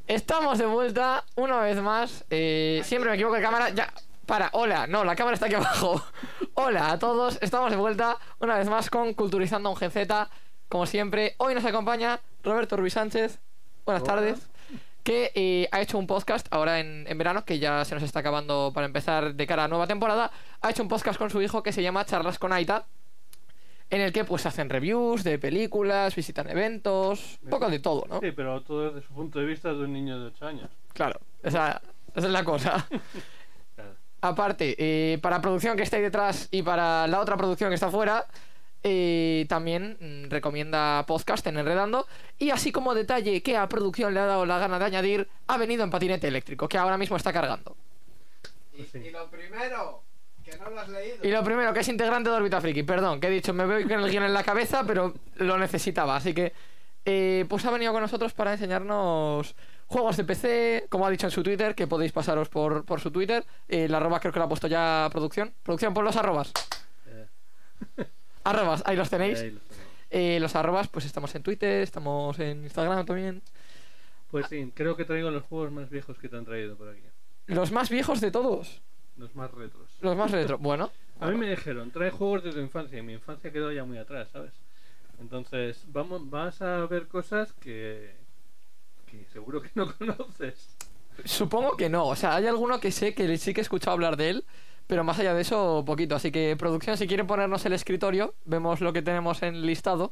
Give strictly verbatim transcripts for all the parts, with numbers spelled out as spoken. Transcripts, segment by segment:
Estamos de vuelta una vez más. eh, Siempre me equivoco de cámara. Ya, para, hola, no, la cámara está aquí abajo. Hola a todos, estamos de vuelta una vez más con Culturizando un G Z. Como siempre, hoy nos acompaña Roberto Ruiz Sánchez. Buenas Hola. tardes. Que eh, ha hecho un podcast ahora en, en verano, que ya se nos está acabando para empezar de cara a nueva temporada. Ha hecho un podcast con su hijo que se llama Charlas con Aita, en el que pues hacen reviews de películas, visitan eventos, un poco de todo, ¿no? Sí, pero todo desde su punto de vista de un niño de ocho años. Claro, esa, esa es la cosa. Claro. Aparte, eh, para la producción que está ahí detrás y para la otra producción que está afuera, eh, también mm, recomienda podcast en Enredando. Y así como detalle que a producción le ha dado la gana de añadir, ha venido en patinete eléctrico, que ahora mismo está cargando. Y, Sí. y lo primero, que no lo has leído. Y lo primero, que es integrante de Orbita Friki. Perdón, que he dicho, me veo con el guión en la cabeza, pero lo necesitaba. Así que, eh, pues ha venido con nosotros para enseñarnos juegos de P C, como ha dicho en su Twitter, que podéis pasaros por, por su Twitter. Eh, la arroba creo que lo ha puesto ya producción. Producción, pon los arrobas. Eh, Arrobas, ahí los tenéis. ahí lo tenemos. Eh, los arrobas, pues estamos en Twitter, estamos en Instagram también. Pues sí, creo que traigo los juegos más viejos que te han traído por aquí. Los más viejos de todos. Los más retros. Los más retro. Bueno. A mí me dijeron, trae juegos de tu infancia. Y mi infancia quedó ya muy atrás, ¿sabes? Entonces, vamos, vas a ver cosas que, que seguro que no conoces. Supongo que no. O sea, hay alguno que sé que sí que he escuchado hablar de él, pero más allá de eso, poquito. Así que, producción, si quieren ponernos el escritorio, vemos lo que tenemos en el listado.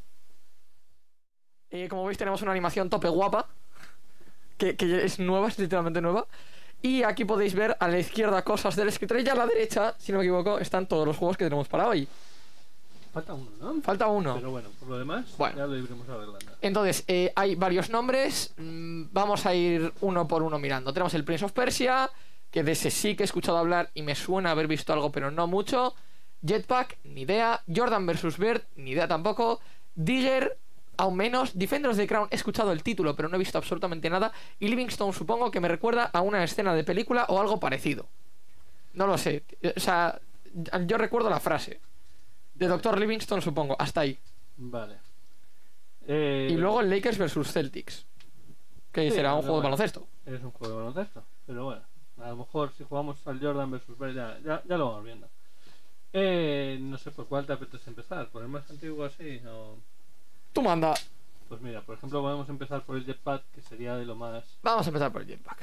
Eh, como veis, tenemos una animación tope guapa, que, que es nueva, es literalmente nueva. Y aquí podéis ver a la izquierda cosas del escritorio, y a la derecha, si no me equivoco, están todos los juegos que tenemos para hoy. Falta uno, ¿no? Falta uno. Pero bueno, por lo demás, Bueno. ya lo iremos arreglando. Entonces, eh, hay varios nombres. mm, Vamos a ir uno por uno mirando. Tenemos el Prince of Persia, que de ese sí que he escuchado hablar y me suena haber visto algo, pero no mucho. Jetpack, ni idea. Jordan versus. Bird, ni idea tampoco. Digger, aún menos. Defender of the Crown, he escuchado el título, pero no he visto absolutamente nada. Y Livingstone, supongo que me recuerda a una escena de película o algo parecido. No lo sé. O sea, yo recuerdo la frase de doctor Livingstone, supongo. Hasta ahí. Vale. Eh, Y luego el Lakers versus Celtics, que Sí, será un pero juego de bueno. baloncesto. Es un juego de baloncesto, pero bueno, a lo mejor si jugamos al Jordan versus Bird ya, ya, ya lo vamos viendo. Eh, no sé por cuál te apetece empezar, por el más antiguo así, o... Tú manda. Pues mira, por ejemplo podemos empezar por el Jetpack, que sería de lo más... Vamos a empezar por el Jetpack.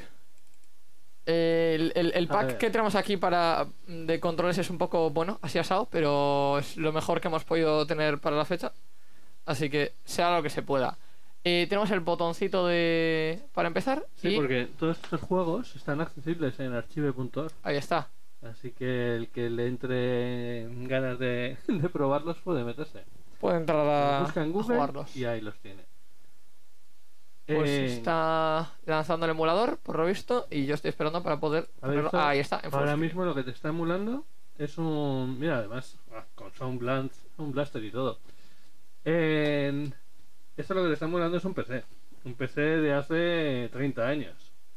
El, el, el A pack ver. que tenemos aquí para de controles es un poco, bueno, así asado, pero es lo mejor que hemos podido tener para la fecha. Así que sea lo que se pueda. Eh, tenemos el botoncito de para empezar. Sí, y porque todos estos juegos están accesibles en archive punto org, ahí está. así que el que le entre ganas de, de probarlos puede meterse. Puede entrar a, Busca en a Google jugarlos. y ahí los tiene. Pues Eh, está lanzando el emulador, por lo visto, y yo estoy esperando para poder A ver, ponerlo. esto, Ah, ahí está, en full ahora screen. mismo lo que te está emulando es un... Mira, además, ah, con Sound, Blast, un Blaster y todo. En... Esto lo que te está emulando es un P C. Un P C de hace treinta años.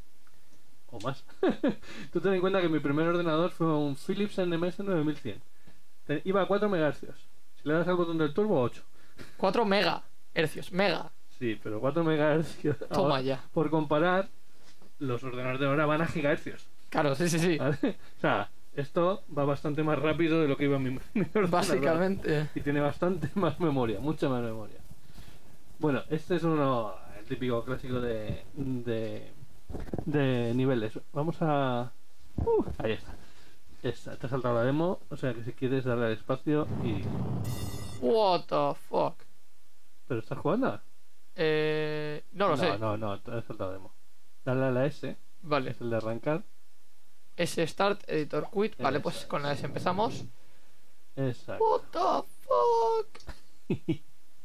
O más. Tú ten en cuenta que mi primer ordenador fue un Philips N M S nueve mil cien. Te- Iba a cuatro megahercios. Si le das al botón del turbo, ocho. cuatro mega hercios, mega. Sí, pero cuatro megahercios. Toma Ahora, ya. por comparar, los ordenadores de ahora van a gigahercios. Claro, sí, sí, sí. ¿Vale? O sea, esto va bastante más rápido de lo que iba mi, mi ordenador. Básicamente. Y tiene bastante más memoria, mucha más memoria. Bueno, este es uno, el típico clásico de, de, de niveles. Vamos a... Uh, ahí está. Esta, te ha saltado la demo, o sea que si quieres darle al espacio y... What the fuck. ¿Pero estás jugando? Eh, no lo no, sé. No, no, te ha saltado la demo. Dale a la S, Vale. es el de arrancar. S Start, Editor Quit. Vale, pues Eso con la S empezamos. Exacto. What the fuck.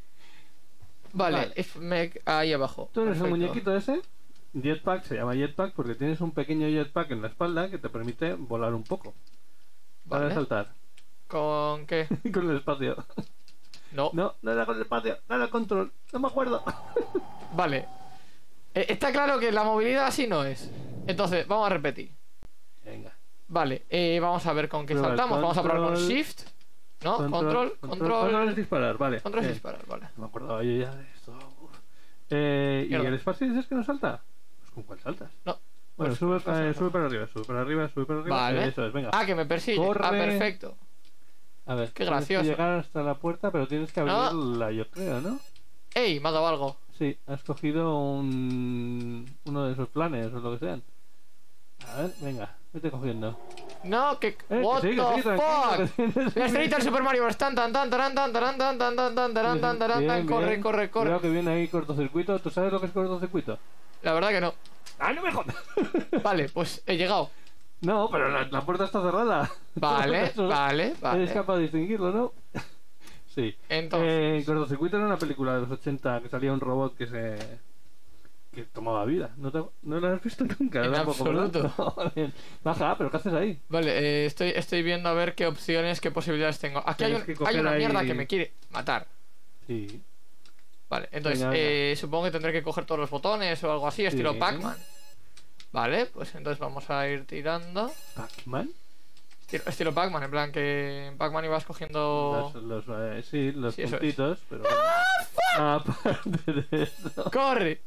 Vale, Vale. if me- ahí abajo. Tú eres el Perfecto. muñequito ese. Jetpack, se llama Jetpack porque tienes un pequeño jetpack en la espalda que te permite volar un poco. Para Vale. saltar. ¿Con qué? Con el espacio. No. No, no era con el espacio, dale al control. No me acuerdo. Vale. Eh, está claro que la movilidad así no es. Entonces, vamos a repetir. Venga. Vale, eh, vamos a ver con qué Prueba el saltamos. Vamos a probar con control. Shift. ¿No? Control, control. Control es disparar, vale. Control es Eh, disparar, vale. No me acordaba yo ya de esto. Uf. Eh, ¿Y Mierda. el espacio dices que no salta? Pues ¿Con cuál saltas? No. Bueno, Pues, sube, pues, eh, pues, sube para arriba, sube para arriba, sube para arriba. Vale. Eh, Eso es, venga. Ah, que me persigue. Corre. Ah, perfecto. A ver, qué tienes gracioso. que llegar hasta la puerta, pero tienes que No. abrirla, yo creo, ¿no? ¡Ey! Me ha dado algo. Sí, has cogido un... uno de esos planes o lo que sean. A ver, venga, vete cogiendo. No, que. Eh, What que sí, que the sí, tranquilo, fuck? que tienes- La estrellita del Super Mario Bros. Tan tan tan tan tan tan tan tan tan tan tan tan tan Bien, corre, bien. corre, corre. Cuidado que viene ahí cortocircuito. ¿Tú sabes lo que es cortocircuito? La verdad que no. ¡Ah, no me jodas! Vale, pues he llegado. No, pero la, la puerta está cerrada. Vale, Eso, vale, Eres vale. capaz de distinguirlo, ¿no? Sí. Entonces. Eh, cortocircuito era una película de los ochenta que salía un robot que se... que tomaba vida. ¿No, te... ¿No la has visto nunca? En Tampoco, ¿verdad? absoluto. No, bien. Baja, pero ¿qué haces ahí? Vale, eh, estoy, estoy viendo a ver qué opciones, qué posibilidades tengo. Aquí hay, Tienes un- que hay coger una ahí- mierda que me quiere matar. Sí. Vale, entonces Venga, venga. eh, supongo que tendré que coger todos los botones o algo así, estilo Sí. Pac-Man. Vale, pues entonces vamos a ir tirando. ¿Pac-Man? Estilo, estilo Pac-Man, en plan que en Pac-Man ibas cogiendo. Los, los, eh, sí, los Sí, eso es. puntitos, pero... Aparte de eso... ¡Corre!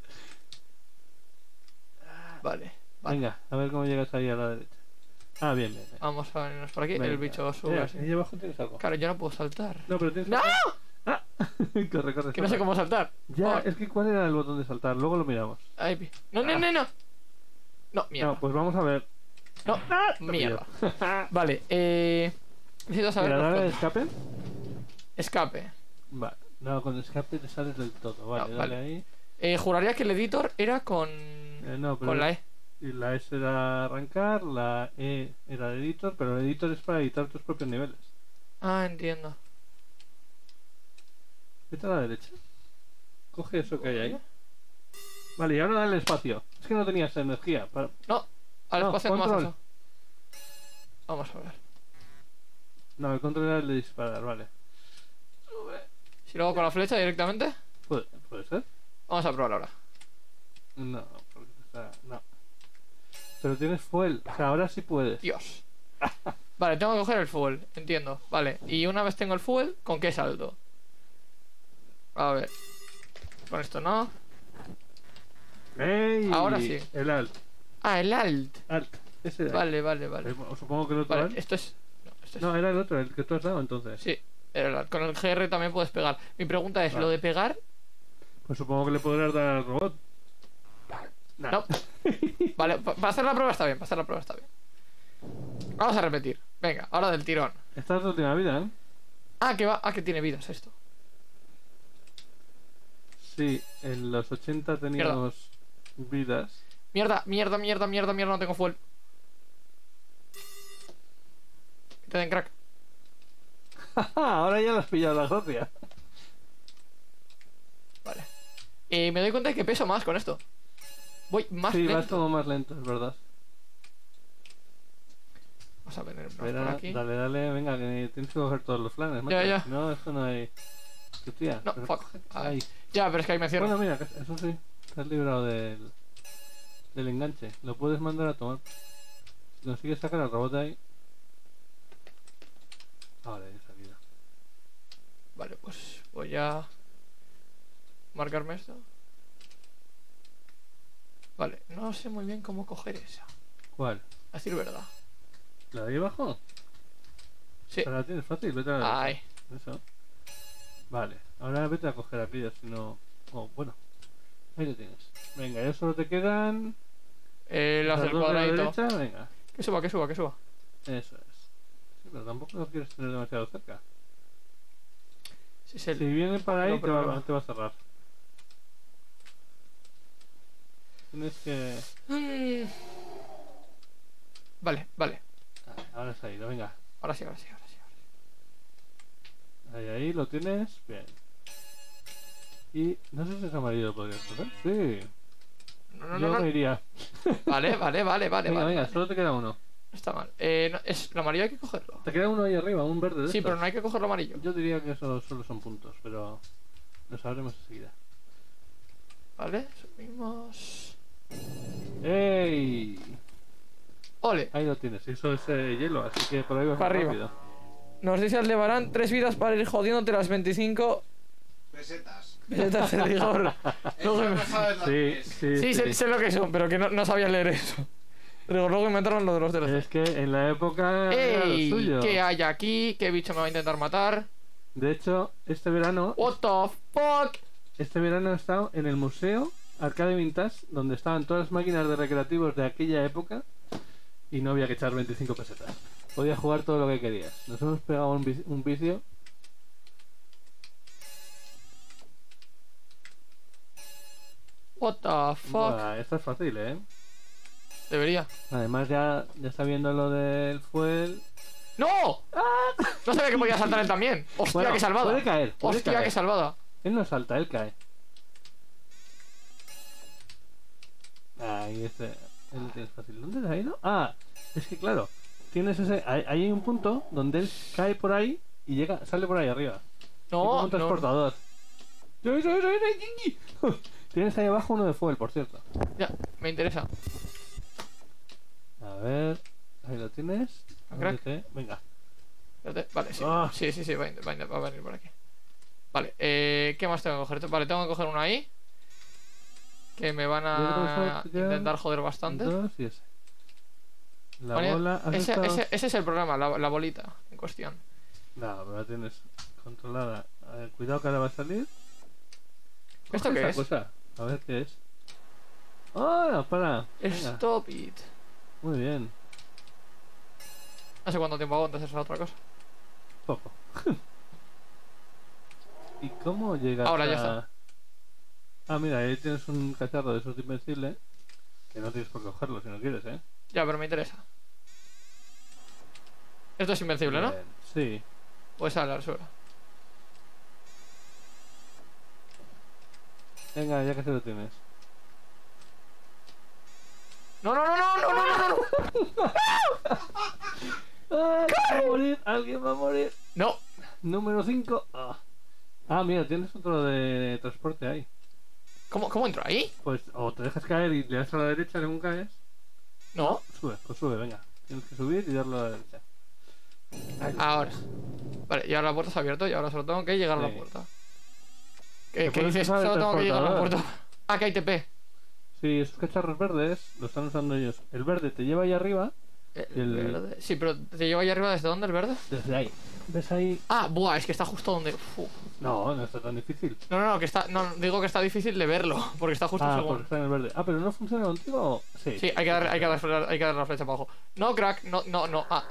Vale, vale. Venga, a ver cómo llegas ahí a la derecha. Ah, bien, bien. bien. Vamos a venirnos por aquí. Venga. El bicho sube Mira, así. ahí abajo tienes algo. Claro, yo no puedo saltar. No, pero tienes... ¡No! Ah, corre, corre. Que no sé salta. cómo saltar. Ya, Oh, es que ¿cuál era el botón de saltar? Luego lo miramos. ahí pi- No, no, no, no. No, mierda. No, pues vamos a ver. No, mierda. Vale, eh. Necesito saber. Mira, los dale controles. escape. Escape. Vale. No, con escape te sales del todo. Vale, No, dale vale. ahí. Eh, juraría que el editor era con. Eh, no, pero con la E. y la S era arrancar, la E era el editor, pero el editor es para editar tus propios niveles. Ah, entiendo. Vete a la derecha. Coge eso que hay ahí. Vale, y ahora dale espacio. Es que no tenías energía. Para... No, al No, espacio no más control. eso. Vamos a ver. No, el control era el de disparar, vale. Si lo hago con la flecha directamente, ¿Puede, ¿puede ser? vamos a probar ahora. No, porque está... No. Pero tienes fuel. O sea, ahora sí puedes. Dios. Vale, tengo que coger el fuel, entiendo. Vale, y una vez tengo el fuel, ¿con qué salto? A ver. Con esto no. ¡Ey! Ahora sí. El alt. Ah, el alt. Alt. Ese de ahí. Vale, vale, vale. Eh, Supongo que el otro Vale, alt. esto es. No, esto es. No, era el otro, el que tú has dado entonces. Sí, era el alt. Con el G R también puedes pegar. Mi pregunta es: Vale. ¿lo de pegar? Pues supongo que le podrás dar al robot. Nah. No. Vale, pa- para hacer la prueba está bien, para hacer la prueba está bien. Vamos a repetir. Venga, ahora del tirón. Esta es tu última vida, ¿eh? Ah, que va. Ah, que tiene vidas esto. Sí, en los ochenta teníamos vidas. Mierda, mierda, mierda, mierda, mierda, no tengo fuel. Que te den crack. Ahora ya lo has pillado la gracia. Vale. Eh, me doy cuenta de que peso más con esto. Voy más Sí, vas lento. como más lento, es verdad. Vamos a venirnos por Espera, aquí. dale, dale, venga, que tienes que coger todos los planes, macho. Ya, ya. Si no, esto no hay... Tu tía. No, pero fuck. coge- Ay. Ahí. Ya, pero es que ahí me cierro. Bueno, mira, que eso sí, te has librado del, del enganche. Lo puedes mandar a tomar. Si consigues sacar al robot de ahí. Ahora ya he salido. Vale, pues voy a marcarme esto. Vale, no sé muy bien cómo coger esa. ¿Cuál? A decir verdad. ¿La de ahí abajo? Sí. Pero la tienes fácil, vete a la Ay. derecha. Eso. Vale, ahora vete a coger aquello, si no... Oh, bueno. Ahí lo tienes. Venga, ya solo te quedan... Eh, las del dos de la cuadradito. derecha, venga. Que suba, que suba, que suba. Eso es. Sí, pero tampoco lo quieres tener demasiado cerca. Si es el... Si viene para ahí, No, te, pero va, no. te va a cerrar. Tienes que... Mm. Vale, vale. Vale, ahora se ha ido, venga. Ahora sí, ahora sí, ahora sí. ahora Ahí, ahí, lo tienes. Bien. Y no sé si es amarillo lo podrías coger. Sí. sí. No, no, Yo no, me no. iría. Vale, vale, vale, vale. venga, vale, venga, vale. solo te queda uno. No está mal. Eh, no, es, lo amarillo hay que cogerlo. Te queda uno ahí arriba, un verde de Sí, estos. pero no hay que cogerlo amarillo. Yo diría que eso solo son puntos, pero lo sabremos enseguida. Vale, subimos. ¡Ey! Ole. Ahí lo tienes, eso es eh, hielo, así que por ahí vas Para más arriba. rápido. Nos dice Aldebarán tres vidas para ir jodiéndote las veinticinco. Pesetas. Vegetas de rigor. Eso Luego- no sabes lo Sí, que es. sí, Sí, sí. sé, sé lo que son, pero que no, no sabía leer eso. Pero luego inventaron lo de los D L C. Es que en la época era lo ¡Ey! suyo. ¿Qué hay aquí? ¿Qué bicho me va a intentar matar? De hecho, este verano, What the fuck? este verano he estado en el museo Arcade Vintage, donde estaban todas las máquinas de recreativos de aquella época y no había que echar veinticinco pesetas. Podías jugar todo lo que querías. Nos hemos pegado un, vi- un vicio. What the fuck? Buah, esto es fácil, ¿eh? Debería. Además ya, ya está viendo lo del fuel. ¡No! No sabía que podía saltar él también. ¡Hostia, Bueno, qué salvada! puede caer, puede ¡Hostia, caer. qué salvada! Él no salta, él cae. Ahí este. Él lo tienes fácil. ¿Dónde se ha ido? Ah, es que claro. Tienes ese. Ahí ahí hay un punto donde él cae por ahí y llega, sale por ahí arriba. Tipo No, un no. transportador. ¡Yo, yo, yo, yo, yo, yo! Tienes ahí abajo uno de fuel, por cierto. Ya, me interesa. A ver. Ahí lo tienes. ¿Un crack? Ábrete. Venga. Espérate. Vale, sí. Ah. Sí, sí, sí, va, a- va a- va a venir por aquí. Vale, eh, ¿qué más tengo que coger? Vale, tengo que coger uno ahí. Que me van Yo creo que a son ya intentar joder bastante. Dos y ese. La Vale, bola. ¿has ese, estado- ese, ese es el problema, la, la bolita en cuestión. No, pero la tienes controlada. A ver, cuidado que ahora va a salir. ¿Esto Coge qué esa es? cosa. A ver qué es. ¡Ah! para! Venga. Stop it. Muy bien. No sé cuánto tiempo aguantas esa otra cosa. Poco. ¿Y cómo llegas Ahora ya a- está. Ah, mira, ahí tienes un cacharro de esos de invencible. Que no tienes por cogerlo si no quieres, ¿eh? Ya, pero me interesa. Esto es invencible, ¿no? Bien. Sí. Pues sale al suelo. Venga, ya que se lo tienes. No, no, no, no, no, no, no, no. ¡Ah! Va a morir, alguien va a morir. No. Número cinco. Ah. Ah, mira, tienes otro de transporte ahí. ¿Cómo, ¿Cómo entro ahí? Pues o te dejas caer y le das a la derecha según caes. No. Sube, pues sube, venga. Tienes que subir y darle a la derecha. Ahí. Ahora. Vale, y ahora la puerta se ha abierto y ahora solo tengo que llegar a la Sí. puerta. ¿Te ¿Qué, ¿qué puedes dices? usar el Solo tengo que llegar a la puerta. transportador? Ah, que hay T P. Sí, esos cacharros verdes lo están usando ellos. El verde te lleva ahí arriba, El El- verde. Sí, pero ¿te lleva ahí arriba desde dónde el verde? desde ahí. ¿Ves ahí? Ah, buah, es que está justo donde. Uf. No, no está tan difícil. No, no, no, que está. No, digo que está difícil de verlo, porque está justo Ah, según. porque está en el verde. Ah, pero no funciona contigo. Sí. Sí, hay que dar, hay que dar, hay que dar la flecha para abajo. No, crack, no, no, no. Ah.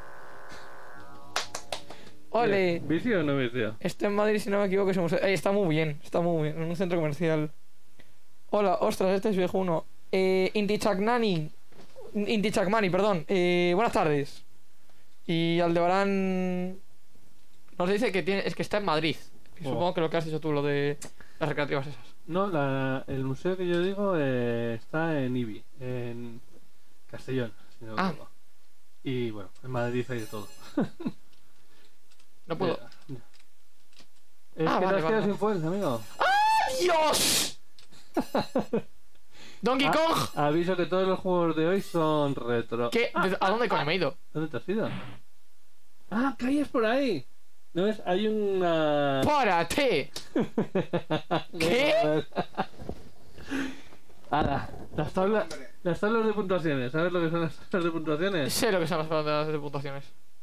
Ole. ¿Vicio o no vicio? Este en Madrid, si no me equivoco, es un museo. Ey, está muy bien, está muy bien. En un centro comercial. Hola, ostras, este es viejuno. Eh, Inti Chaknani. Inti Chakmani, perdón. Eh, buenas tardes. Y Aldebarán. Nos dice que tiene. Es que está en Madrid. Y Oh. Supongo que lo que has dicho tú, lo de las recreativas esas. No, la, el museo que yo digo eh, está en Ibi, en Castellón, si no me Ah. equivoco. Y bueno, en Madrid hay de todo. No puedo. Eh, Es Ah, que vale, te has vale. quedado sin fuel, amigo. ¡Dios! Donkey Ah, Kong. Aviso que todos los juegos de hoy son retro. ¿Qué? ¿De- ¿A dónde coño me he ido? ¿Dónde te has ido? Ah, caías por ahí. ¿No ves? Hay una... ¡Párate! ¿Qué? Ahora, las tablas, Hombre. las tablas de puntuaciones. ¿Sabes lo que son las tablas de puntuaciones? Sé lo que son las tablas de puntuaciones.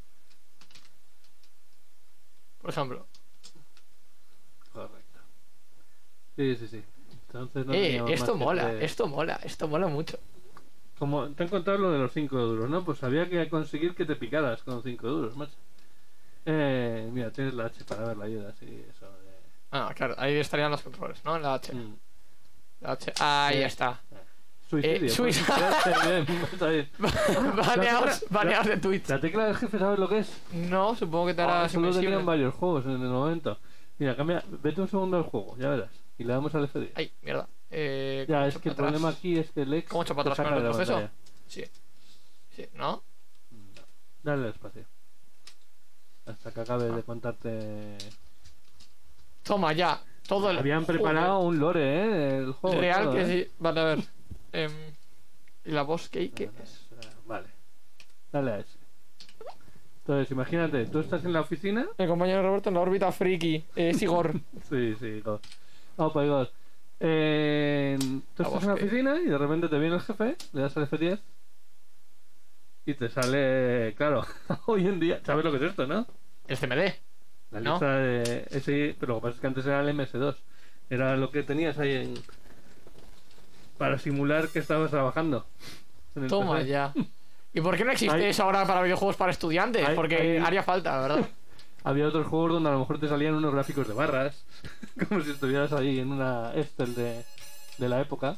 Por ejemplo. Correcto. Sí, sí, sí. Entonces no Eh, teníamos esto más que mola, hacer- esto mola, esto mola mucho. Como te han contado lo de los cinco duros, ¿no? Pues había que conseguir que te picaras con cinco duros, macho. Eh, mira, tienes la H para ver la ayuda, sí, eso de... Ah, claro, ahí estarían los controles, ¿no? En la H. Mm. La H. Ahí Sí. está. Suicidio. Eh, suic- pues, bien, está bien. baneados, baneados de Twitch. La tecla del jefe, ¿sabes lo que es? No, supongo que te hará Ah, solo invencible. tenían varios juegos en el momento. Mira, cambia, vete un segundo al juego, ya verás. Y le damos al F diez. Ay, mierda. Eh, Ya, ¿cómo es echo que el para atrás? problema aquí es que el ex ¿Cómo echo para te atrás saca con el de la retroceso? pantalla. Sí. Sí, ¿no? Dale espacio. Hasta que acabe de contarte. Toma ya. Todo el. Habían Joder. preparado un lore, ¿eh? El juego. Real todo, que ¿eh? sí. Vale, a ver. Em, ¿Y la voz qué, qué es? Vale. Dale a ese. Entonces, imagínate, tú estás en la oficina. El compañero Roberto en la órbita friki. Eh, Sigor. Sí, sí, go. Oh my god. Eh, tú A estás en la bosque. oficina y de repente te viene el jefe, le das al F diez y te sale, claro, hoy en día, ¿sabes lo que es esto, no? El C M D. La ¿No? lista de ese, pero lo que pasa es que antes era el M S dos. Era lo que tenías ahí en para simular que estabas trabajando. en el Toma P C. ya. ¿Y por qué no existe Hay- eso ahora para videojuegos para estudiantes? Hay- Porque hay- haría falta, la verdad. Había otros juegos donde a lo mejor te salían unos gráficos de barras, como si estuvieras ahí en una Excel de, de la época.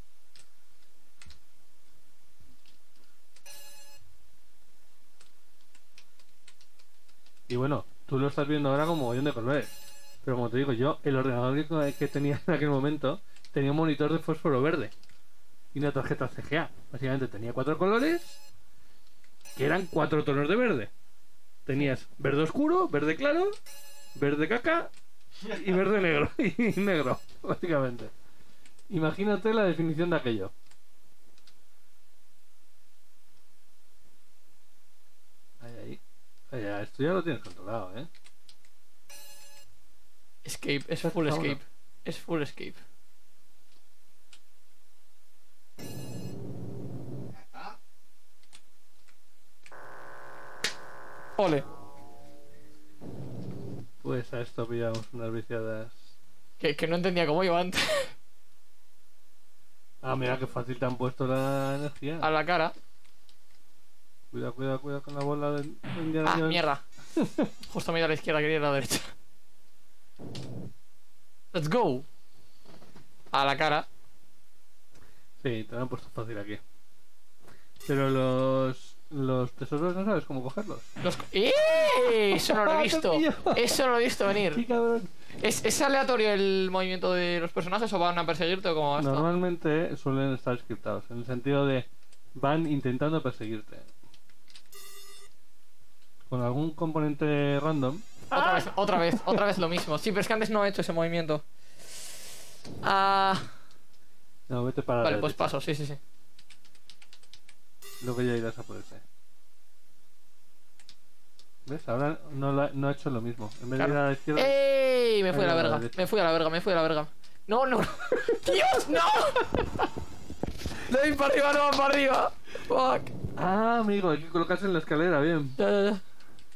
Y bueno, tú lo estás viendo ahora como mogollón de colores. Pero como te digo, yo, el ordenador que, que tenía en aquel momento tenía un monitor de fósforo verde y una tarjeta C G A. Básicamente tenía cuatro colores que eran cuatro tonos de verde. Tenías verde oscuro, verde claro, verde caca y verde negro. Y negro, básicamente. Imagínate la definición de aquello. Ahí, ahí. Ahí, ahí. Esto ya lo tienes controlado, ¿eh? Escape, es Está full bueno. escape. Es full escape. Ya está. Ole. Pues a esto pillamos unas viciadas. Que, que no entendía cómo iba antes. Ah, mira qué fácil te han puesto la energía. A la cara. Cuidado, cuidado, cuidado con la bola de de Indiana Ah, Jones. mierda. Justo me he ido a la izquierda, quería ir a la derecha. Let's go. A la cara. Sí, te lo han puesto fácil aquí. Pero los los tesoros no sabes cómo cogerlos. Los... ¡Eh! Eso no lo he Te visto. pillo. Eso no lo he visto Sí, venir. cabrón. ¿Es, ¿Es aleatorio el movimiento de los personajes o van a perseguirte o cómo va esto? Normalmente suelen estar scriptados, en el sentido de van intentando perseguirte. Con algún componente random. Otra vez, otra vez, otra vez lo mismo. Sí, pero es que antes no he hecho ese movimiento. Ah, No, vete para vale, la pues derecha. paso, sí, sí, sí. Luego ya irás a por ese. ¿Ves? Ahora no, la- no ha hecho lo mismo. En vez de Claro. ir a la izquierda. ¡Ey! Me fui a la Ahí va, verga, derecha. me fui a la verga, me fui a la verga. No, no. ¡Dios, no! Le doy para arriba, no va para arriba. Fuck. Ah, amigo, hay que colocarse en la escalera, bien. Ya, ya, ya.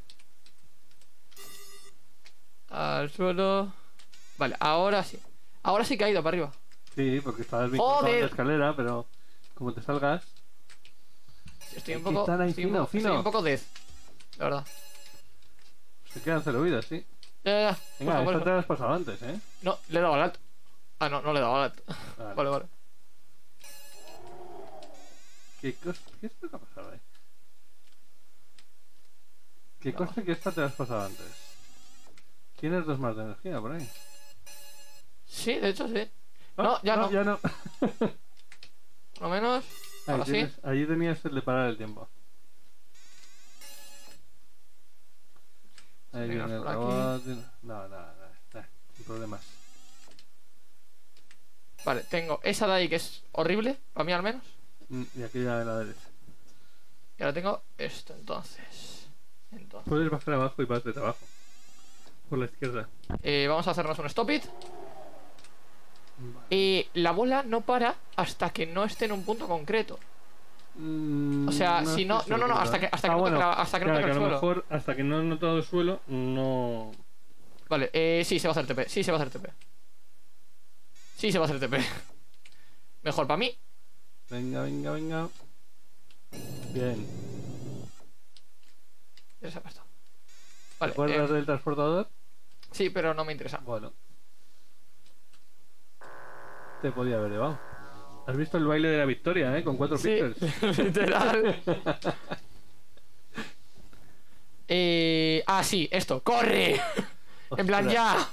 Al suelo. Vale, ahora sí. Ahora sí que ha ido para arriba. Sí, porque estabas bien colocado en Joder. la escalera, pero como te salgas. Estoy un Hay que poco. estar ahí Estoy un, fino, poco- estoy fino. un poco dead. La verdad. Se quedan cero vidas, sí. Ya, ya, ya. Venga, Por esta favor. te la has pasado antes, ¿eh? No, le he dado al alto. Ah, no, no le he dado al alto. Vale. Vale, vale. ¿Qué cosa? ¿Qué es lo que ha pasado ahí? ¿Qué cosa que esta te la has pasado antes? Tienes dos más de energía por ahí. Sí, de hecho sí. Ah, No, ya no. ya no. Por lo menos. Ahí Ahora sí. tienes- allí tenías el de parar el tiempo. Ahí Venga, viene el por aquí. robot. No, no, no, no, sin problemas. Vale, tengo esa de ahí que es horrible, para mí al menos. Mm, Y aquí ya de la derecha. Y ahora tengo esto, entonces. Entonces. Puedes bajar abajo y vas de abajo. Por la izquierda. Eh, vamos a hacernos un stop it. Vale. Y la bola no para hasta que no esté en un punto concreto. Mm, O sea, si estoy no- no, no, no, seguro, hasta ¿eh? que- hasta que Ah, no toque bueno, la- hasta que no claro, toque el a lo suelo. mejor hasta que no has notado el suelo, no. Vale, eh, sí, se va a hacer T P. Sí, se va a hacer T P. Sí, se va a hacer T P. Mejor para mí. Venga, venga, venga. Bien. Ya se ha puesto. ¿Te Vale, acuerdas eh, del transportador? sí, pero no me interesa. Bueno. Te podía haber llevado. Has visto el baile de la victoria, ¿eh? Con cuatro Sí, píxeles. literal. eh, ah, sí, esto. ¡Corre! En plan, Ostras. ya.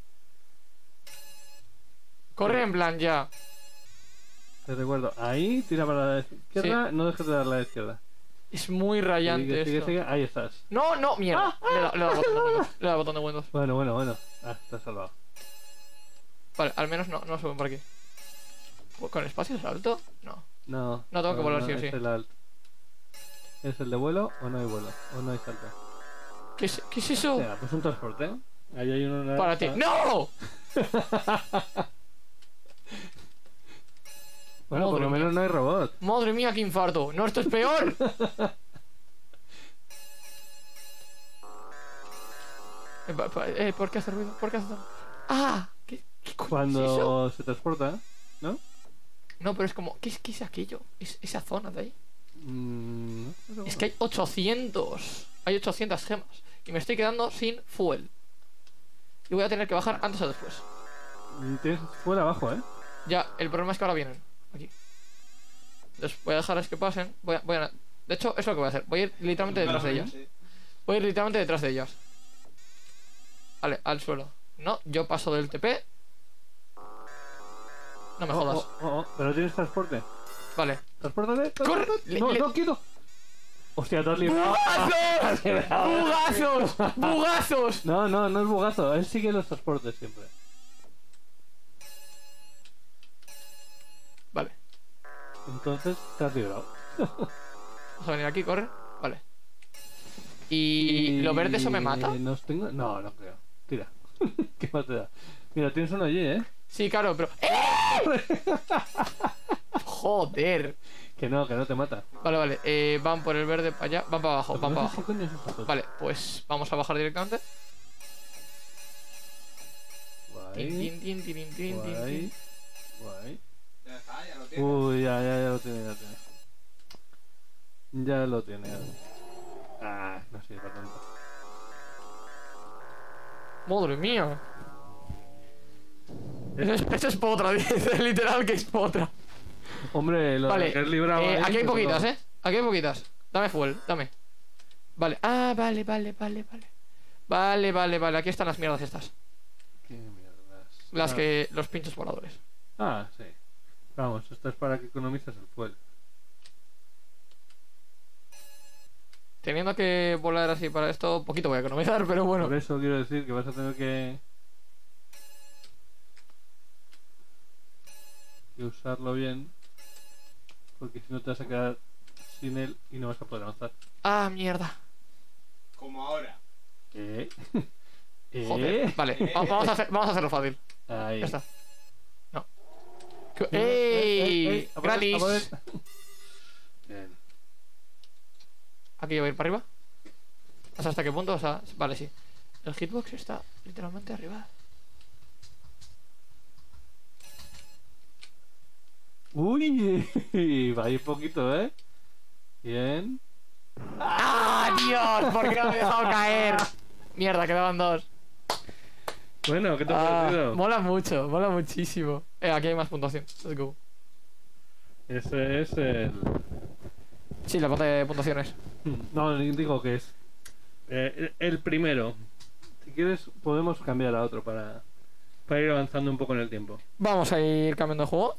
Corre en plan, ya. Te recuerdo. Ahí, tira para la izquierda. No dejes de dar a la izquierda. Es muy Sigue, rayante sigue, esto. sigue. Ahí estás. No, no, mierda. Le he dado le he dado al botón de Windows. Le he dado al botón de Windows. Bueno, bueno, bueno. Ah, te has salvado. Vale, al menos no, no suben por aquí. ¿Con espacio salto? No. No. No, tengo que volar sí o es sí. el alt. ¿Es el de vuelo o no hay vuelo? ¿O no hay salto? ¿Qué es, qué es eso? Venga, pues un transporte. Ahí hay uno. Para ti. ¡No! Bueno, por Madre lo menos no hay robot. Madre mía, qué infarto. No, esto es peor. Eh, pa- pa- eh, ¿Por qué hace ruido? ¿Por qué hace ruido? Ah, ¿qué, qué coño Cuando es eso? se transporta, ¿no? No, pero es como, ¿qué es, qué es aquello? Es, esa zona de ahí. Mm, no sé, Es que hay ochocientos. Hay ochocientas gemas. Y me estoy quedando sin fuel. Y voy a tener que bajar antes o después. Tienes fuera abajo, ¿eh? Ya, el problema es que ahora vienen. Aquí. Entonces voy a dejarles que pasen. Voy a, voy a... De hecho, es lo que voy a hacer. Voy a ir literalmente detrás de ellas. Sí. Voy a ir literalmente detrás de ellas. Vale, al suelo. No, yo paso del T P. No me jodas. Oh, oh, oh, pero tienes transporte. Vale. Transpórtate. ¡Corre! transpórtate. Le- No, le- no, quieto. Hostia, te has librado. ¡Bugazos! ¡Bugazos! ¡Bugazos! No, no, no es bugazo. Él sigue los transportes siempre. Vale. Entonces te has librado. Vamos a venir aquí, corre. Vale. Y lo verde eso me mata. Nos tengo... No, no creo. Tira. ¿Qué más te da? Mira, tienes uno allí, ¿eh? Sí, claro, pero. ¡Eh! Joder. Que no, que no te mata. Vale, vale. Eh, van por el verde para allá. Van para abajo, van para No sé abajo. qué coño es esto. Vale, pues vamos a bajar directamente. Guay. Tin, tin, tin, tin, tin, tin, tin, Guay. tin. Guay. Ya está, ya lo tienes. Uy, ya, ya, ya lo tiene, ya lo tiene. Ya lo tiene. Ah, no sirve para tanto. Madre mía. Eso es, eso es potra, dice literal que es potra. Hombre, lo Vale, que has librado eh, ahí, aquí hay pues, poquitas, no. ¿eh? Aquí hay poquitas. Dame fuel, dame. Vale, ah, vale, vale, vale, vale. Vale, vale, vale. Aquí están las mierdas estas. Qué mierdas. Las Ah. que. Los pinchos voladores. Ah, sí. Vamos, esto es para que economices el fuel. Teniendo que volar así para esto, poquito voy a economizar, pero bueno. Por eso quiero decir que vas a tener que... que usarlo bien. Porque si no te vas a quedar sin él y no vas a poder avanzar. Ah, mierda. Como ahora. ¿Eh? ¿Eh? Joder. Vale, va- vamos a, hacer, vamos a hacerlo fácil. Ahí. Ya está. No. ¿Qué- Eh, eh, ¡Ey! eh, a poder, a ¡Gratis! poder. Bien. Aquí voy a ir para arriba. ¿Hasta hasta qué punto? O sea, vale, sí. El hitbox está literalmente arriba. Uy, va a ir poquito, ¿eh? Bien. ¡Ah, Dios! ¿Por qué no me he dejado caer? Mierda, quedaban dos. Bueno, ¿qué te ha Ah, parecido? mola mucho, mola muchísimo. Eh, aquí hay más puntuación. Let's go. Ese es el... Sí, la pantalla de puntuaciones. No, digo que es eh, el primero. Si quieres, podemos cambiar a otro para, para ir avanzando un poco en el tiempo. Vamos a ir cambiando de juego.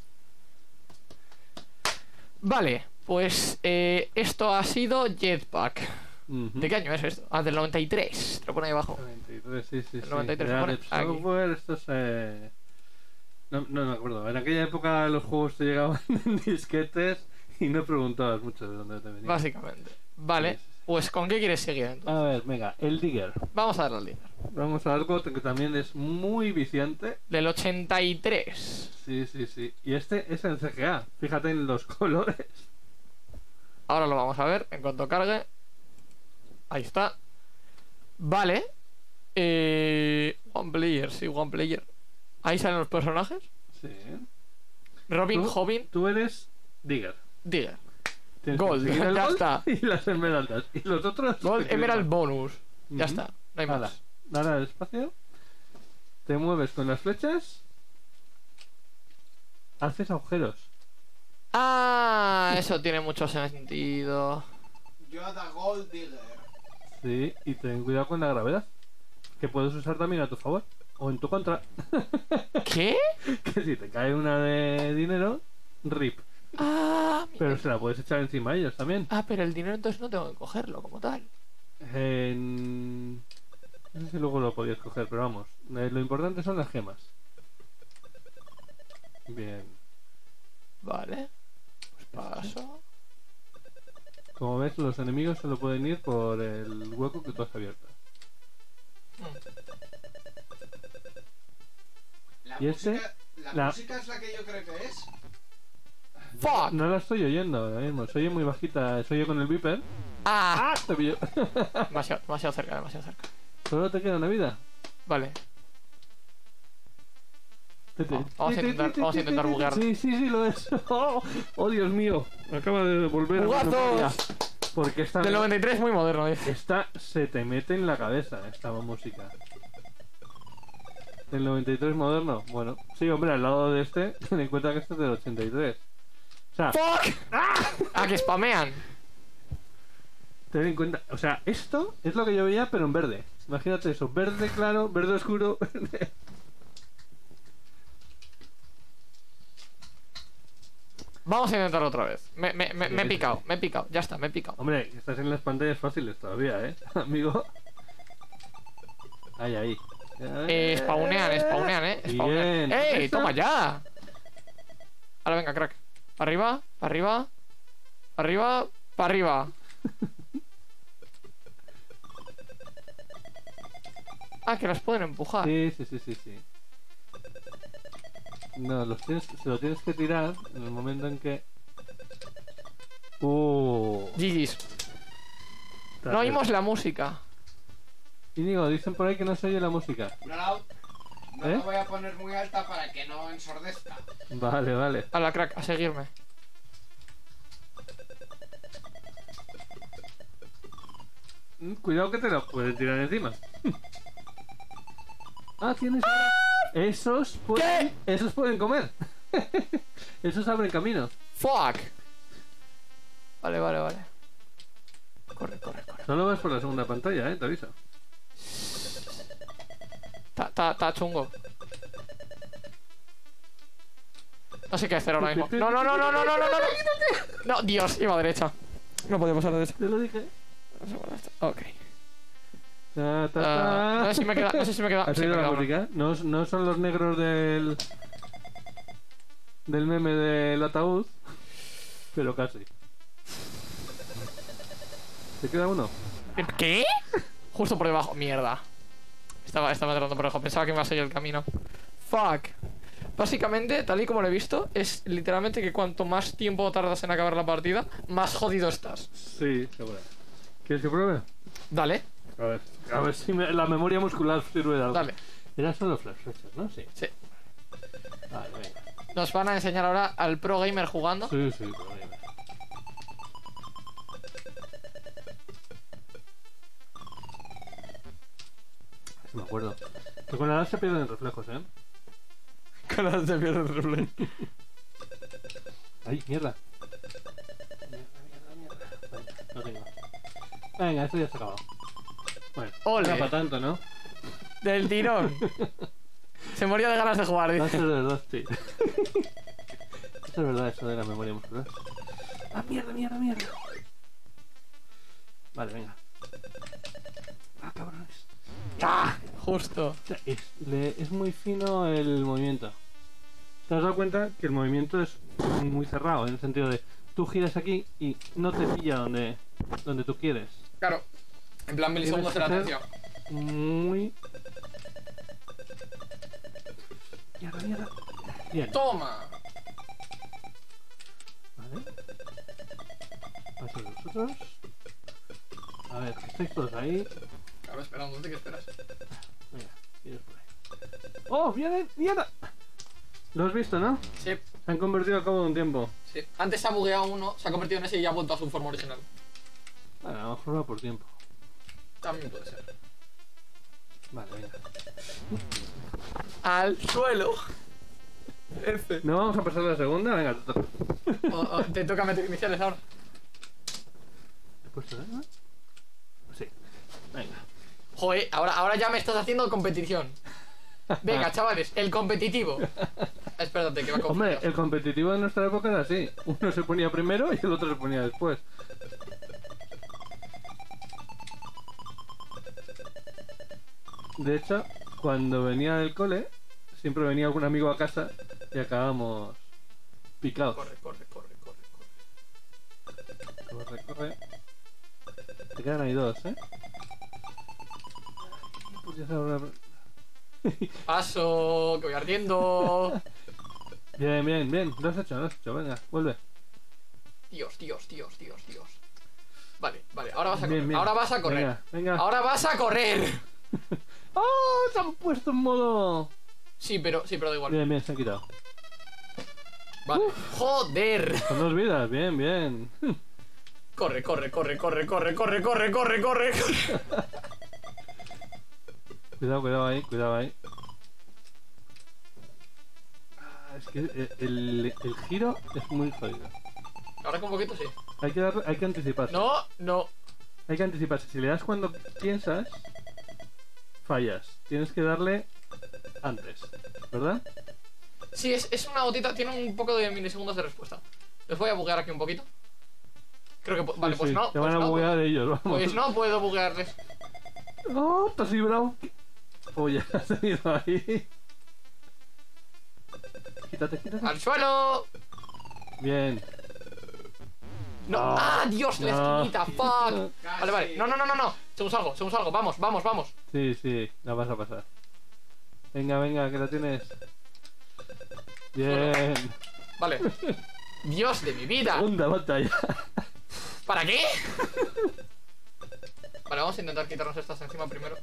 Vale, pues eh, esto ha sido Jetpack. Ujú. ¿De qué año es esto? Ah, del noventa y tres. Te lo pone ahí abajo. noventa y tres, sí, sí, El sí. noventa y tres, Era pone de aquí. software, esto es... Eh... No, no me acuerdo. En aquella época los juegos te llegaban en disquetes y no preguntabas mucho de dónde te venían. Básicamente. Vale, Sí, sí, sí. pues ¿con qué quieres seguir entonces? A ver, venga, el Digger. Vamos a darle al líder. Vamos a algo que también es muy viciante. Del ochenta y tres. Sí, sí, sí. Y este es en C G A. Fíjate en los colores. Ahora lo vamos a ver en cuanto cargue. Ahí está. Vale. Eh, one player, sí, one player. Ahí salen los personajes. Sí. Robin, ¿Tú? Hobbin, Tú eres Digger. Digger. Tienes que Gold, conseguir el ya gold está. Y las esmeraldas. Y los otros. Gold te Emerald firman. Bonus. Ya Ujú. está, no hay Hala, más. Dale al espacio. Te mueves con las flechas. Haces agujeros. Ah, eso tiene mucho sentido. Yo da Gold Digger. Sí, y ten cuidado con la gravedad. Que puedes usar también a tu favor. O en tu contra. ¿Qué? Que si te cae una de dinero, rip. Ah, mi- Pero se la puedes echar encima a ellos también. ah, pero el dinero entonces no tengo que cogerlo como tal. En... No sé si luego lo podías coger, pero vamos. eh, Lo importante son las gemas. Bien. Vale. Pues paso. Como ves, los enemigos solo pueden ir por el hueco que tú has abierto. Y este, música, la, la- música es la que yo creo que es. ¡Fuck! no la estoy oyendo ahora mismo. Se oye muy bajita. Se oye con el viper. ¡Ah! ¡Ah! Te pillo. Demasiado, demasiado cerca, demasiado cerca. Solo te queda una vida. Vale. Tete. Vamos, vamos a intentar- vamos a intentar buguear. Sí, sí, sí, lo es. Oh, oh, Dios mío. Acaba de volver a la ¡Bugazos! memoria. Porque esta, Del noventa y tres, muy moderno, dice. esta se te mete en la cabeza, esta música. ¿Del noventa y tres moderno? Bueno, sí, hombre, al lado de este, ten en cuenta que este es del ochenta y tres. O sea, ¡Fuck! ¡Ah, que spamean! ten en cuenta, o sea, esto es lo que yo veía, pero en verde. Imagínate eso, verde claro, verde oscuro. Vamos a intentarlo otra vez. Me, me, me, me he picado, me he picado. Ya está, me he picado. Hombre, estás en las pantallas fáciles todavía, ¿eh? Amigo. Ahí, ahí. Eh, spawnean, spawnean, eh. Spawnean. Bien. ¡Ey! ¿Esta? ¡Toma ya! Ahora venga, crack. Para arriba, para arriba, para arriba, para arriba. Ah, que las pueden empujar. Sí, sí, sí, sí, sí. No, los tienes, se lo tienes que tirar en el momento en que... Uh, G G's. No oímos la música. Y digo, dicen por ahí que no se oye la música. No la, no ¿Eh? la voy a poner muy alta para que no ensordezca. Vale, vale. A la crack, a seguirme. Mm, Cuidado que te lo pueden tirar encima. Ah, tienes... Esos pueden... Esos pueden comer. Esos abren camino. Fuck. Vale, vale, vale. Corre, corre, corre. Solo vas por la segunda pantalla, eh, te aviso. Está, está, está chungo. No sé qué hacer ahora mismo. No, no, no, no, no, no, no, no, no. No, Dios, iba a derecha. No podía pasar a derecha. Te lo dije. Ok. Ta, ta, Ah, ta. no sé si me queda. No sé si me queda. ¿Has sí, me oído la queda uno. música? No, no son los negros del... Del meme del ataúd. Pero casi. ¿Te queda uno? ¿Qué? Justo por debajo. Mierda. Estaba, estaba entrando por debajo. Pensaba que me iba a seguir el camino. Fuck. Básicamente, tal y como lo he visto, es literalmente que cuanto más tiempo tardas en acabar la partida, más jodido estás. Sí, seguro. ¿Quieres que pruebe? Dale, A ver. A ver si me- la memoria muscular sirve de algo. dale. Era solo flash flechas, ¿no? Sí. Sí. Vale, venga. Nos van a enseñar ahora al pro gamer jugando. Sí, sí, pero venga. Sí me acuerdo. Que con la edad se pierden reflejos, ¿eh? Con las de pierde el replay. ¡Ay, mierda! Mierda, mierda, mierda. Venga, no tengo. Venga, esto ya se ha acabado. Bueno, Ole. no era para tanto, ¿no? Del tirón. Se moría de ganas de jugar, No, dice. eso es verdad, sí. Eso es verdad, eso de la memoria muscular. ¡Ah, mierda, mierda, mierda! Vale, venga. ¡Ah, cabrones! ¡Ah! Justo. O sea, es, le- es muy fino el movimiento. ¿Te has dado cuenta que el movimiento es muy cerrado? En el sentido de tú giras aquí y no te pilla donde, donde tú quieres. Claro. En plan milisegundos de Tienes la que atención. Muy... Mierda, mierda. Bien. Toma. Vale. Paso los otros. A ver, que estáis todos ahí. Claro, esperando, ¿qué esperas? Venga, iros por ahí. ¡Oh, viene! ¡Mierda! Lo has visto, ¿no? Sí, Se han convertido al cabo de un tiempo. sí. Antes se ha bugueado uno, se ha convertido en ese y ya ha vuelto a su forma original. Bueno, a lo mejor va por tiempo. También puede ser. Vale, venga. Al suelo. F. ¿No vamos a pasar a la segunda? Venga, te toca. O- o te toca meter iniciales ahora. ¿He puesto nada? Sí. Venga. Joder, ahora, ahora ya me estás haciendo competición. Venga, chavales, el competitivo. Espérate, que va a Hombre, el competitivo de nuestra época era así. Uno se ponía primero y el otro se ponía después. De hecho, cuando venía del cole, siempre venía algún amigo a casa y acabábamos picados. Corre, corre, corre, corre, corre. Corre, corre. Te quedan ahí dos, ¿eh? Pues ya se habrá- Paso, que voy ardiendo. Bien, bien, bien. Lo has hecho, lo has hecho. Venga, vuelve. Dios, Dios, Dios, Dios, Dios. Vale, vale, ahora vas a Bien, correr. bien. Ahora vas a correr. Venga, venga. Ahora vas a correr. ¡Oh! Se han puesto en modo. Sí, pero, sí, pero da igual. Bien, bien, se han quitado. Vale. Joder. Son dos vidas, bien, bien. Corre, corre, corre, corre, corre, corre, corre, corre, corre. Cuidado, cuidado ahí, cuidado ahí. Ah, es que el, el, el giro es muy jodido. Ahora con un poquito sí. Hay que, dar, hay que anticiparse. No, no. Hay que anticiparse. Si le das cuando piensas, fallas. Tienes que darle antes, ¿verdad? Sí, es, es una gotita, tiene un poco de milisegundos de respuesta. Les voy a buguear aquí un poquito. Creo que... pu- Vale, Sí, pues sí, no. Te pues van a no, buguear ellos, vamos. Pues no puedo buguearles. ¡Oh! ¡Te has librado! Oye, has ido ahí. Quítate, quítate. ¡Al suelo! Bien. No. No. ¡Ah, Dios! La No. esquinita, fuck. Vale, vale. No, no, no, no, no. Según salgo, según salgo. Vamos, vamos, vamos. Sí, sí, la vas a pasar. Venga, venga, que la tienes. Bien. Vale. Dios de mi vida. Segunda batalla. ¿Para qué? Vale, vamos a intentar quitarnos estas encima primero.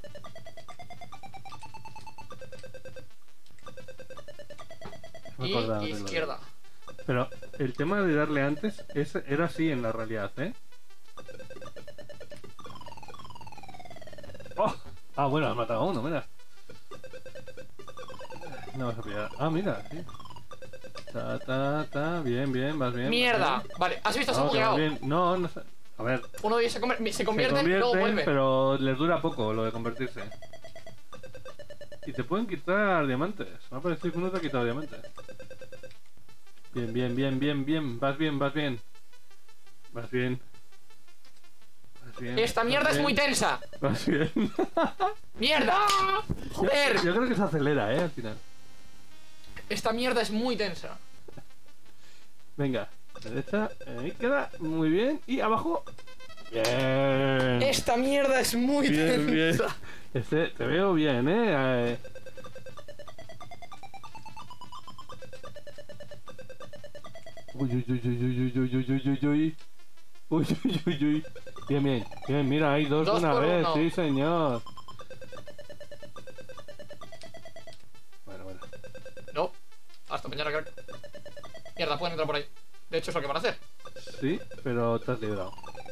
Me Y acordaba de lo de- izquierda. Pero el tema de darle antes es, era así en la realidad, ¿eh? ¡Oh! Ah, bueno, has matado a uno, mira. No vas a pillar. Ah, mira, sí. Ta, ta, ta. Bien, bien, vas bien. ¡Mierda! vas bien. Vale, ¿has visto? Se ha No, que vas bugueado. bien. No, no sé. A ver, Uno de ellos se, conver- se se convierten y luego convierten, vuelve. pero les dura poco lo de convertirse. Y te pueden quitar diamantes. Me ha parecido que uno te ha quitado diamantes. Bien, bien, bien, bien, bien. Vas bien, vas bien. Vas bien. Vas bien. Esta vas mierda es bien. muy tensa. Vas bien. ¡Mierda! ¡Joder! Yo creo que se acelera, eh, al final. Esta mierda es muy tensa. Venga, derecha, ahí queda, muy bien. Y abajo. Bien. Esta mierda es muy Bien, bien. tensa. Este, te veo bien, eh. eh. Uy, uy, uy, uy, uy, uy, uy, uy, uy, uy, uy. Uy, uy, uy, uy. Bien, bien. Bien, mira, hay dos, Dos de una por vez, uno. sí, señor. Bueno, bueno. No. Hasta mañana, crack. Mierda, pueden entrar por ahí. De hecho, es lo que van a hacer. Sí, pero te has librado.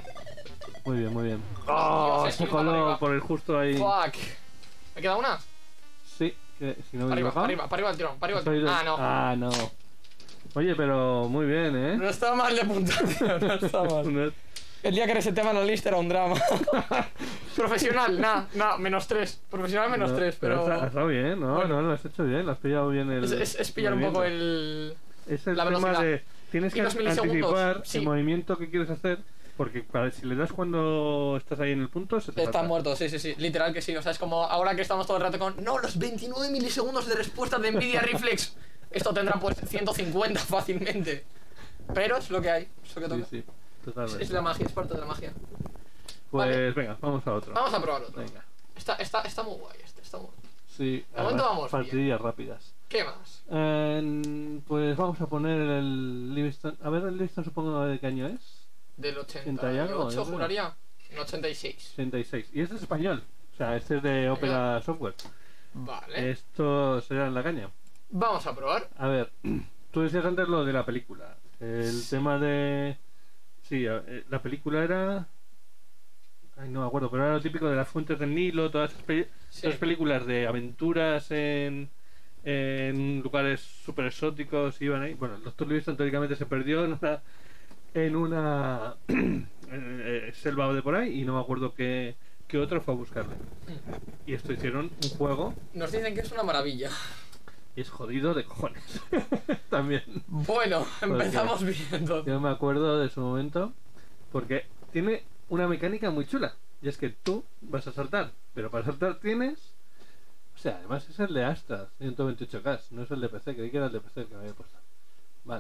Muy bien, muy bien. ¡Oh! Dios, es Se que para coló arriba. por el justo ahí. Fuck. ¿Me queda una? Sí, que si no me Para arriba, equivoco. para arriba, para arriba el tirón, para arriba el tirón. Ah, no. Ah, no. Oye, pero muy bien, ¿eh? No está mal de puntuación, no está mal. El día que reseteaban la lista era un drama. Profesional, nada, nada, menos tres. Profesional menos No, tres, pero... Has estado bien, ¿no? Bueno. No, lo has hecho bien, lo has pillado bien el... Es, es- es pillar un poco el... Es el la tema velocidad. de... Tienes Y que los milisegundos, anticipar sí. el movimiento que quieres hacer, porque para, si le das cuando estás ahí en el punto, se te Está salta. muerto, sí, sí, sí. Literal que sí. O sea, es como ahora que estamos todo el rato con... No, los veintinueve milisegundos de respuesta de Nvidia Reflex. Esto tendrá pues ciento cincuenta fácilmente. Pero es lo que hay. Es lo que Sí, toca. sí, totalmente. Es la magia, es parte de la magia. Pues Vale. venga, vamos a otro. Vamos a probar otro. Venga. Está, está, está muy guay este, está muy... Sí, De momento además, vamos partidillas rápidas. ¿Qué más? Eh, pues vamos a poner el Livingston. A ver, el Livingston supongo de qué año es. Del ochenta y algo, yo ochenta y ocho, creo. juraría. En ochenta y seis. sesenta y seis. Y este es español. O sea, este es de Opera Software. Vale. Esto será en la caña. Vamos a probar. A ver, tú decías antes lo de la película. El tema de... Sí, a- eh, la película era... Ay, no me acuerdo, pero era lo típico de las fuentes del Nilo, todas esas, pe- Sí. esas películas de aventuras en, en lugares súper exóticos. Iban ahí. Bueno, el doctor Livingstone teóricamente se perdió en una, en una eh, selva de por ahí y no me acuerdo qué, qué otro fue a buscarle. Y esto hicieron un juego Nos dicen que es una maravilla. y es jodido de cojones. También. Bueno, empezamos bien entonces. Yo me acuerdo de su momento porque tiene una mecánica muy chula y es que tú vas a saltar, pero para saltar tienes, o sea, además es el de Astra ciento veintiocho K, no es el de P C, creí que era el de P C el que me había puesto. Vale.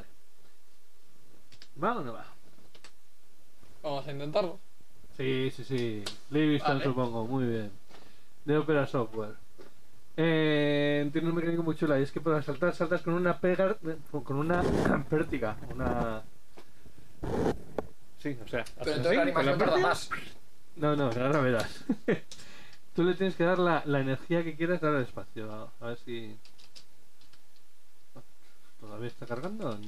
¿Va o no va? Vamos a intentarlo. Sí, sí, sí. Livingston Vale. supongo, muy bien. De Opera Software. Eh, tiene un mecánico muy chula y es que para saltar saltas con una pega, con una pértiga, una... Sí, o sea... Pero haces entonces así, la con animación tarda pértiga. más. No, no, ahora verás. Tú le tienes que dar la, la energía que quieras dar al espacio. A, a ver si... ¿Todavía está cargando?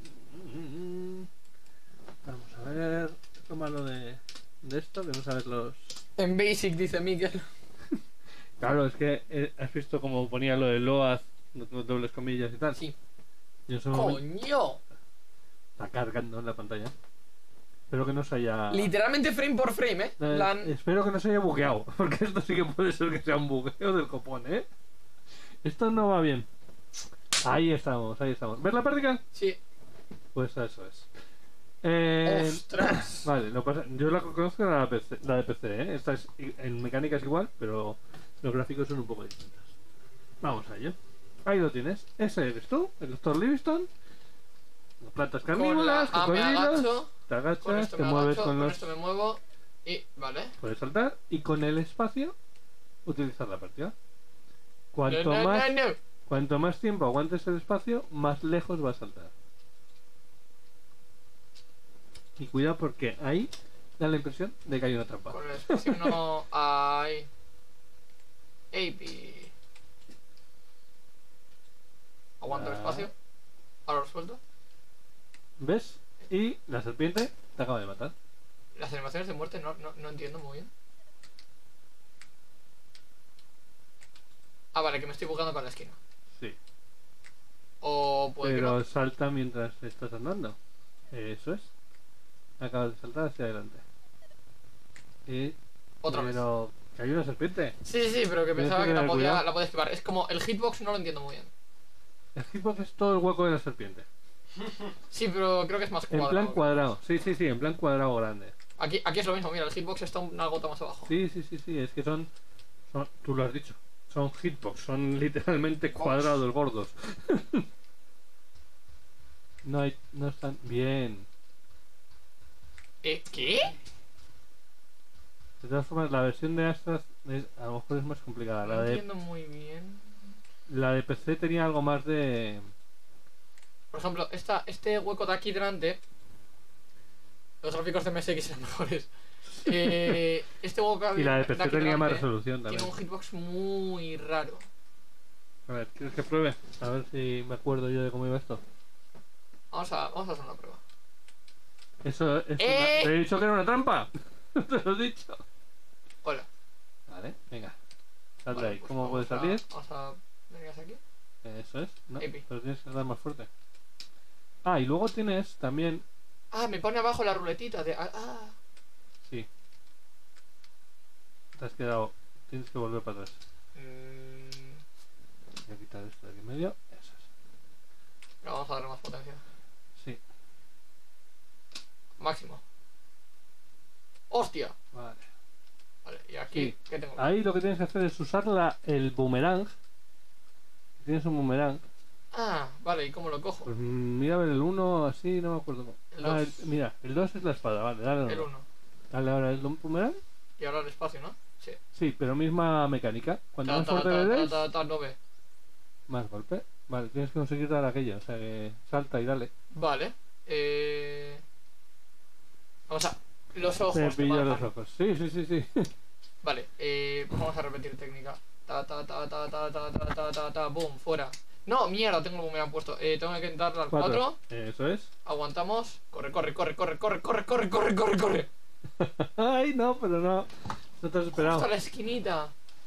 Vamos a ver... Toma lo de, de esto, vamos a ver los... En Basic, dice Miguel. Claro, es que eh, has visto como ponía lo de Loaz, no tengo dobles comillas y tal. Sí. Y eso momento ¡Coño! está cargando en la pantalla. Espero que no se haya... Literalmente frame por frame, ¿eh? Eh, Plan- Espero que no se haya bugueado, porque esto sí que puede ser que sea un bugueo del copón, ¿eh? Esto no va bien. Ahí estamos, ahí estamos. ¿Ves la práctica? Sí. Pues eso es. Eh, ¡Ostras! Vale, lo pasa, yo la conozco la, P C, la de P C, ¿eh? Esta es, en mecánica es igual, pero los gráficos son un poco distintos. Vamos a ello. Ahí lo tienes. Ese eres tú, el doctor Livingston. Plantas Con la carnívoras, A me cocodrilos, agacho. te Con agachas, esto te me mueves agacho, con con los... esto me muevo. Y, vale. Puedes saltar y con el espacio utilizar la partida. Cuanto No, no, más, no, no. cuanto más tiempo aguantes el espacio, más lejos va a saltar. Y cuidado porque ahí da la impresión de que hay una trampa. Con el espacio no hay. A P. Aguanto el Ah. espacio. Ahora lo suelto. ¿Ves? Y la serpiente te acaba de matar. Las animaciones de muerte no, no, no entiendo muy bien. Ah, vale, que me estoy buscando con la esquina. Sí. O puede Pero que salta mientras estás andando. Eso es. Acabas de saltar hacia adelante. Y... Otra vez. Pero... que hay una serpiente. no. Sí, sí, pero que Tienes pensaba que que la tener podía, cuidado. la podía esquivar. Es como el hitbox no lo entiendo muy bien. El hitbox es todo el hueco de la serpiente. Sí, pero creo que es más En cuadrado. plan cuadrado. Sí, sí, sí, en plan cuadrado grande. Aquí, aquí es lo mismo, mira, el hitbox está una gota más abajo. Sí, sí, sí, sí, es que son, son tú lo has dicho, son hitbox, son literalmente cuadrados gordos. No hay, no están bien. ¿Eh? ¿Qué? De todas formas, la versión de Astra es- a lo mejor es más complicada. No La de, entiendo muy bien. la de P C tenía algo más de... Por ejemplo, esta, este hueco de aquí delante. Los gráficos de M S X eran mejores. Eh, este hueco Y la de P C aquí tenía más delante resolución tiene también. un hitbox muy raro. A ver, ¿quieres que pruebe? A ver si me acuerdo yo de cómo iba esto. Vamos a, vamos a hacer una prueba. Eso es... ¡Eh! Una... ¿Te he dicho que era una trampa? Te lo he dicho. Hola. Vale, venga. Sal de Vale, ahí. pues ¿Cómo puedes vamos salir? a- Vamos a venir hacia aquí. Eso es, no, Epi. pero tienes que dar más fuerte. Ah, y luego tienes también, Ah, me pone abajo la ruletita de. Ah, ah. sí, te has quedado, tienes que volver para atrás. Mm, Voy a quitar esto de aquí en medio, eso es. vamos a darle más potencia. Sí, Máximo. ¡Hostia! vale. Vale, y aquí, Sí. ¿qué tengo? Ahí lo que tienes que hacer es usar la, el boomerang. Tienes un boomerang. Ah, vale, ¿y cómo lo cojo? Pues mm, mira a ver el uno así, no me acuerdo cómo. El Ah, dos. el- mira, el dos es la espada, vale, dale, El uno. uno. Dale ahora el boomerang. Y ahora el espacio, ¿no? Sí. Sí, pero misma mecánica. Cuanto Ta, más ta, fuerte ta, le ta, des, ta, ta, no ve. más golpe. Vale, tienes que conseguir dar aquello, o sea que salta y dale. Vale. Eh... Vamos a... Los ojos. Te te pillo marcan. los ojos. Sí, sí, sí, sí. Vale, eh, vamos a repetir técnica. Ta, ta, ta, ta, ta, ta, ta, ta, ta, ta, boom, fuera. No, mierda, tengo el boomerang puesto. Eh, tengo que darle al Cuatro. cuatro. Eso es. Aguantamos. Corre, corre, corre, corre, corre, corre, corre, corre, corre, corre. Ay, no, pero no. No te has Justo esperado. a la esquinita.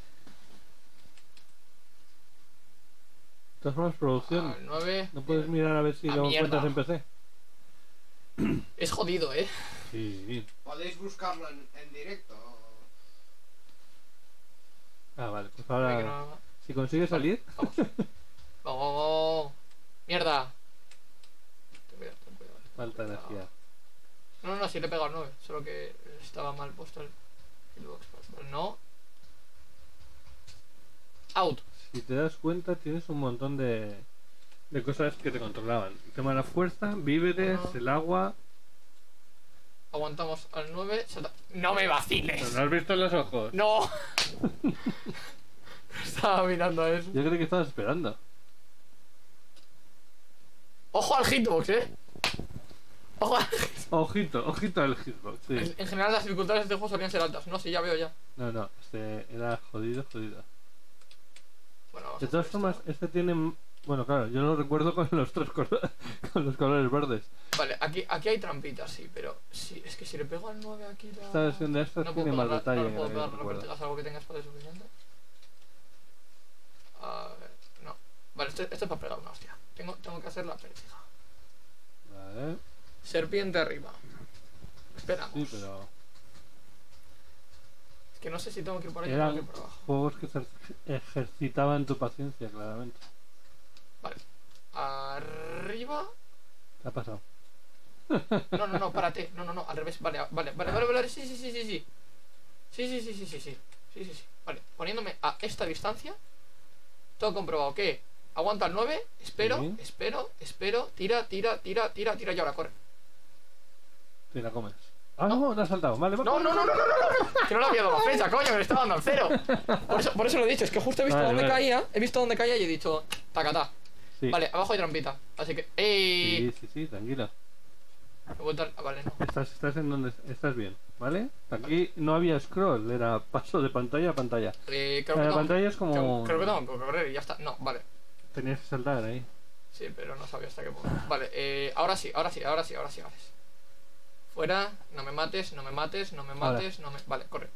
De todas formas, producción. Al nueve. No puedes mirar a ver si Ah, lo mierda. encuentras en P C. Es jodido, eh. Sí. Podéis buscarlo en, en directo. Ah, vale. Pues Mira que ahora, no- si consigues salir. Vamos. Vamos, vamos, vamos. Mierda. Ten cuidado, ten cuidado. Falta energía. No, no, sí le he pegado al nueve. Solo que estaba mal puesto el hitbox. Vale, no. Out. Si te das cuenta, tienes un montón de, de cosas que te controlaban. El tema de la fuerza, víveres, Ajá. el agua. Aguantamos al nueve. salta- ¡No me vaciles! ¿Pero no has visto en los ojos? ¡No! Estaba mirando eso. Yo creí que estabas esperando. Ojo al hitbox, eh. Ojo al... Ojito, ojito al hitbox, sí. En, en general las dificultades de este juego solían ser altas. No, sí, ya veo ya. No, no, este era jodido, jodido. Bueno, vamos De a todas hacer formas, esto. este tiene... Bueno, claro, yo lo recuerdo con los tres colores, con los colores verdes. Vale, aquí, aquí hay trampitas, sí, pero sí, es que si le pego al nueve aquí la... Esta versión de estas no tiene puedo más pegar- detalle no que puedo la que pegar las recuerdo. vértigas, algo que tenga espacio suficiente. A ver, no. Vale, esto, esto es para pegar una hostia. Tengo, tengo que hacer la pértiga. Vale, Serpiente arriba. Esperamos. sí, pero... Es que no sé si tengo que ir por ahí o Eran tengo que ir por abajo. juegos que ejer- ejercitaban tu paciencia, claramente. Vale. Arriba. ¿Qué ha pasado? No, no, no, párate. No, no, no, al revés. Vale, vale, vale, vale, vale. Sí, sí, sí, sí, sí. Sí, sí, sí, sí, sí, sí. Sí, sí, sí. Vale, poniéndome a esta distancia. Todo comprobado que aguanta el nueve. Espero, Sí. espero, espero. Tira, tira, tira, tira, tira y ahora corre. Te la comes. Ah, no, no has saltado. Vale, No, no, no, no, no, no, no. Que no le había dado la flecha, coño, me le estaba dando al cero. Por eso, por eso lo he dicho, es que justo he visto Vale, dónde vale. caía. He visto dónde caía y he dicho, tacatá. Sí. Vale, abajo hay trampita. Así que. ¡Ey! Sí, sí, sí, tranquilo. He vuelto al- ah, vale, no. Estás, estás en donde estás bien, ¿vale? Aquí no había scroll, era paso de pantalla a pantalla. Eh, creo, que La tengo, pantalla es como... creo, creo que tengo que correr y ya está. No, vale. Tenías que saltar ahí. Sí, pero no sabía hasta qué punto. Vale, eh, ahora sí, ahora sí, ahora sí, ahora sí, ahora sí. Fuera, no me mates, no me mates, no me Ahora. mates, no me... Vale, corre.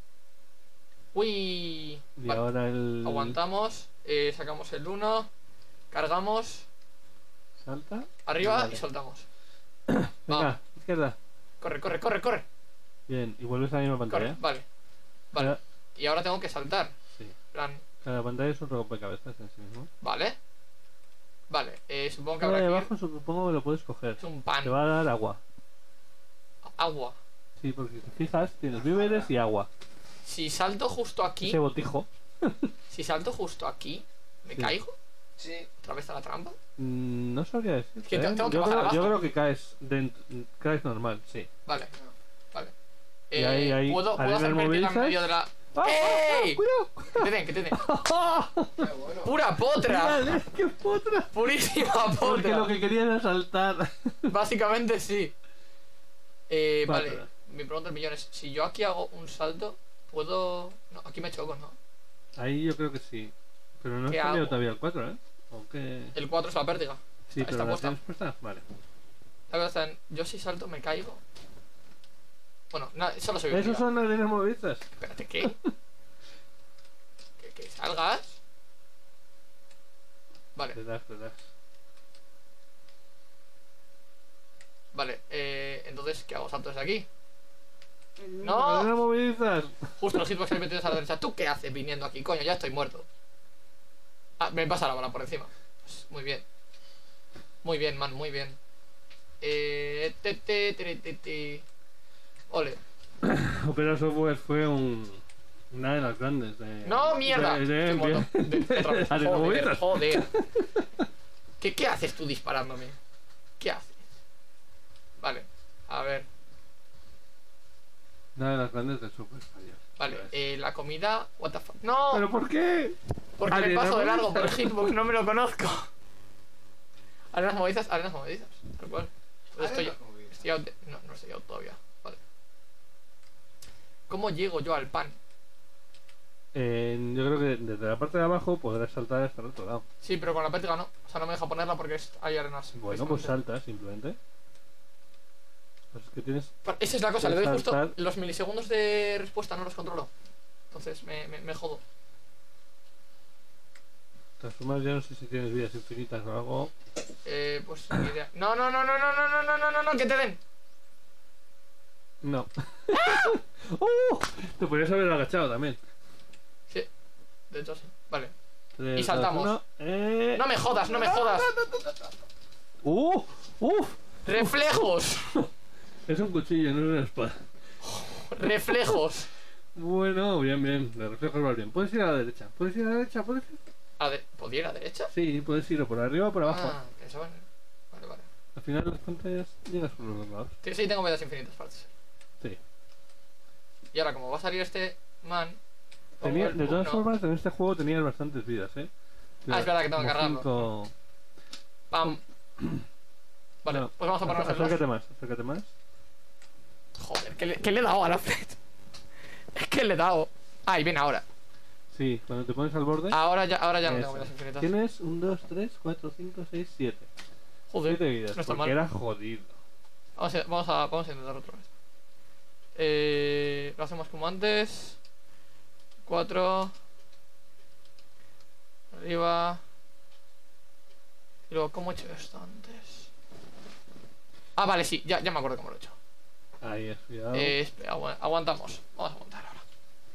Uy. Y Vale, ahora el... aguantamos, eh, sacamos el uno, cargamos, Salta. arriba Vale. y soltamos. Venga, Vamos. izquierda. Corre, corre, corre, corre. Bien, y vuelves a la misma Corre, pantalla. vale. Vale. Cada, Y ahora tengo que saltar. sí. Plan, Cada pantalla es un rompecabezas en sí mismo. vale. Vale, eh, supongo que Ahora habrá de que abajo supongo que lo puedes coger. es un pan. Te va a dar agua. Agua. Sí, porque si te fijas, tienes víveres y agua. Si salto justo aquí, Ese botijo. si salto justo aquí, ¿me Sí. caigo? Sí. ¿Otra vez a la trampa? Mm, no sabría decir. que te- tengo que yo, bajar creo, yo abajo. creo que caes, dent- caes normal, sí. Vale, vale. Y Eh, ahí- ahí, ¿puedo, ¿puedo arenas hacer pértiga en movedizas. medio de la... ¡Ah, ¡Ey! ¡Cuidado! Que te den, que te den. Qué bueno. ¡Pura potra! Mírale, ¡qué potra! ¡Purísima Porque potra! lo que quería era saltar. Básicamente sí. Eh, Vale. vale, mi pregunta del millón es, si yo aquí hago un salto, ¿puedo...? No, aquí me choco, ¿no? Ahí yo creo que sí. Pero no has ¿Qué cambiado hago? todavía el cuatro, ¿eh? ¿O qué? El cuatro es la pértiga. Sí, está- pero está ¿la puesta. tienes puesta? Vale. La verdad está en, yo si salto me caigo. Bueno, nada, solo soy Esos obligado. son arenas movedizas. Espérate, ¿qué? ¿Que, que salgas? Vale, Relax, relax. vale, eh, entonces, ¿qué hago? ¿Salto desde aquí? ¡No! Arenas movedizas. Justo los hitbox que me tienes a la derecha. ¿Tú qué haces viniendo aquí? Coño, ya estoy muerto. Ah, me pasa la bala por encima. Pues, muy bien. Muy bien, man, muy bien. Eh... Te, te, te, te, te. Ole. Opera Software fue un, una de las grandes de... ¡No, mierda! de- de- Estoy muerto. de- De- otra vez. Arenas Joder, movedizas. joder. ¿Qué, ¿Qué haces tú disparándome? ¿Qué haces? Vale, a ver. Una de las grandes de software español. Vale, Ya ves. eh, la comida... What the fuck. ¡No! ¿Pero por qué? Porque me Arenas paso de largo por el movedizas. hitbox, no me lo conozco. Arenas movedizas, arenas movedizas. Tal cual. Pues estoy, Arenas movedizas. estoy out de- no, no estoy out todavía. Vale. ¿Cómo llego yo al pan? Eh, yo creo que desde la parte de abajo podrás saltar hasta el otro lado. Sí, pero con la pértiga no. O sea, no me deja ponerla porque es- hay arenas. Bueno, pues precisamente. saltas simplemente. Pues es que tienes... Pa- Esa es la cosa, le doy justo Saltar. los milisegundos de respuesta, no los controlo. Entonces me, me, me jodo. Transformar, ya no sé si tienes vidas infinitas o algo. Eh, pues ni idea. No, no, no, no, no, no, no, no, no, no, no, que te den. No. ¡Uh! Te podrías haber agachado también. Sí, de hecho sí. Vale. Tres, Y saltamos. dos, uno, eh... No me jodas, no me jodas. ¡Uh! ¡Uf! Reflejos. Es un cuchillo, no es una espada. Reflejos. Bueno, bien, bien. De reflejos vas bien. Puedes ir a la derecha. Puedes ir a la derecha, puedes ir. A ver, ¿podría ir a la derecha? Sí, puedes ir o por arriba o por abajo. Ah, pensaba en... Vale, vale. Al final las pantallas llegas por los dos lados. Sí, sí, tengo vidas infinitas, parece ser. Sí. Y ahora, como va a salir este man... Tenía, el de todas uno. formas, en este juego tenías bastantes vidas, ¿eh? Ah, es verdad que tengo que Como cargarlo. cinco- Pam. Vale, No, pues vamos a ponernos el dos. Acércate más, acércate más. Joder, ¿qué le, qué le he dado a la Fred? Es que le he dado. Ah, y viene ahora. Sí, cuando te pones al borde. Ahora ya, ahora ya no eso. tengo vidas infinitas. Tienes un, dos, tres, cuatro, cinco, seis, siete. Joder, siete vidas, no está porque mal. era jodido. Vamos a, vamos, a, vamos a intentar otra vez. Eh, lo hacemos como antes. Cuatro. Arriba. Y luego, ¿cómo he hecho esto antes? Ah, vale, sí, ya, ya me acuerdo cómo lo he hecho. Ahí es, cuidado. Eh, espera, agu- aguantamos. Vamos a aguantar ahora.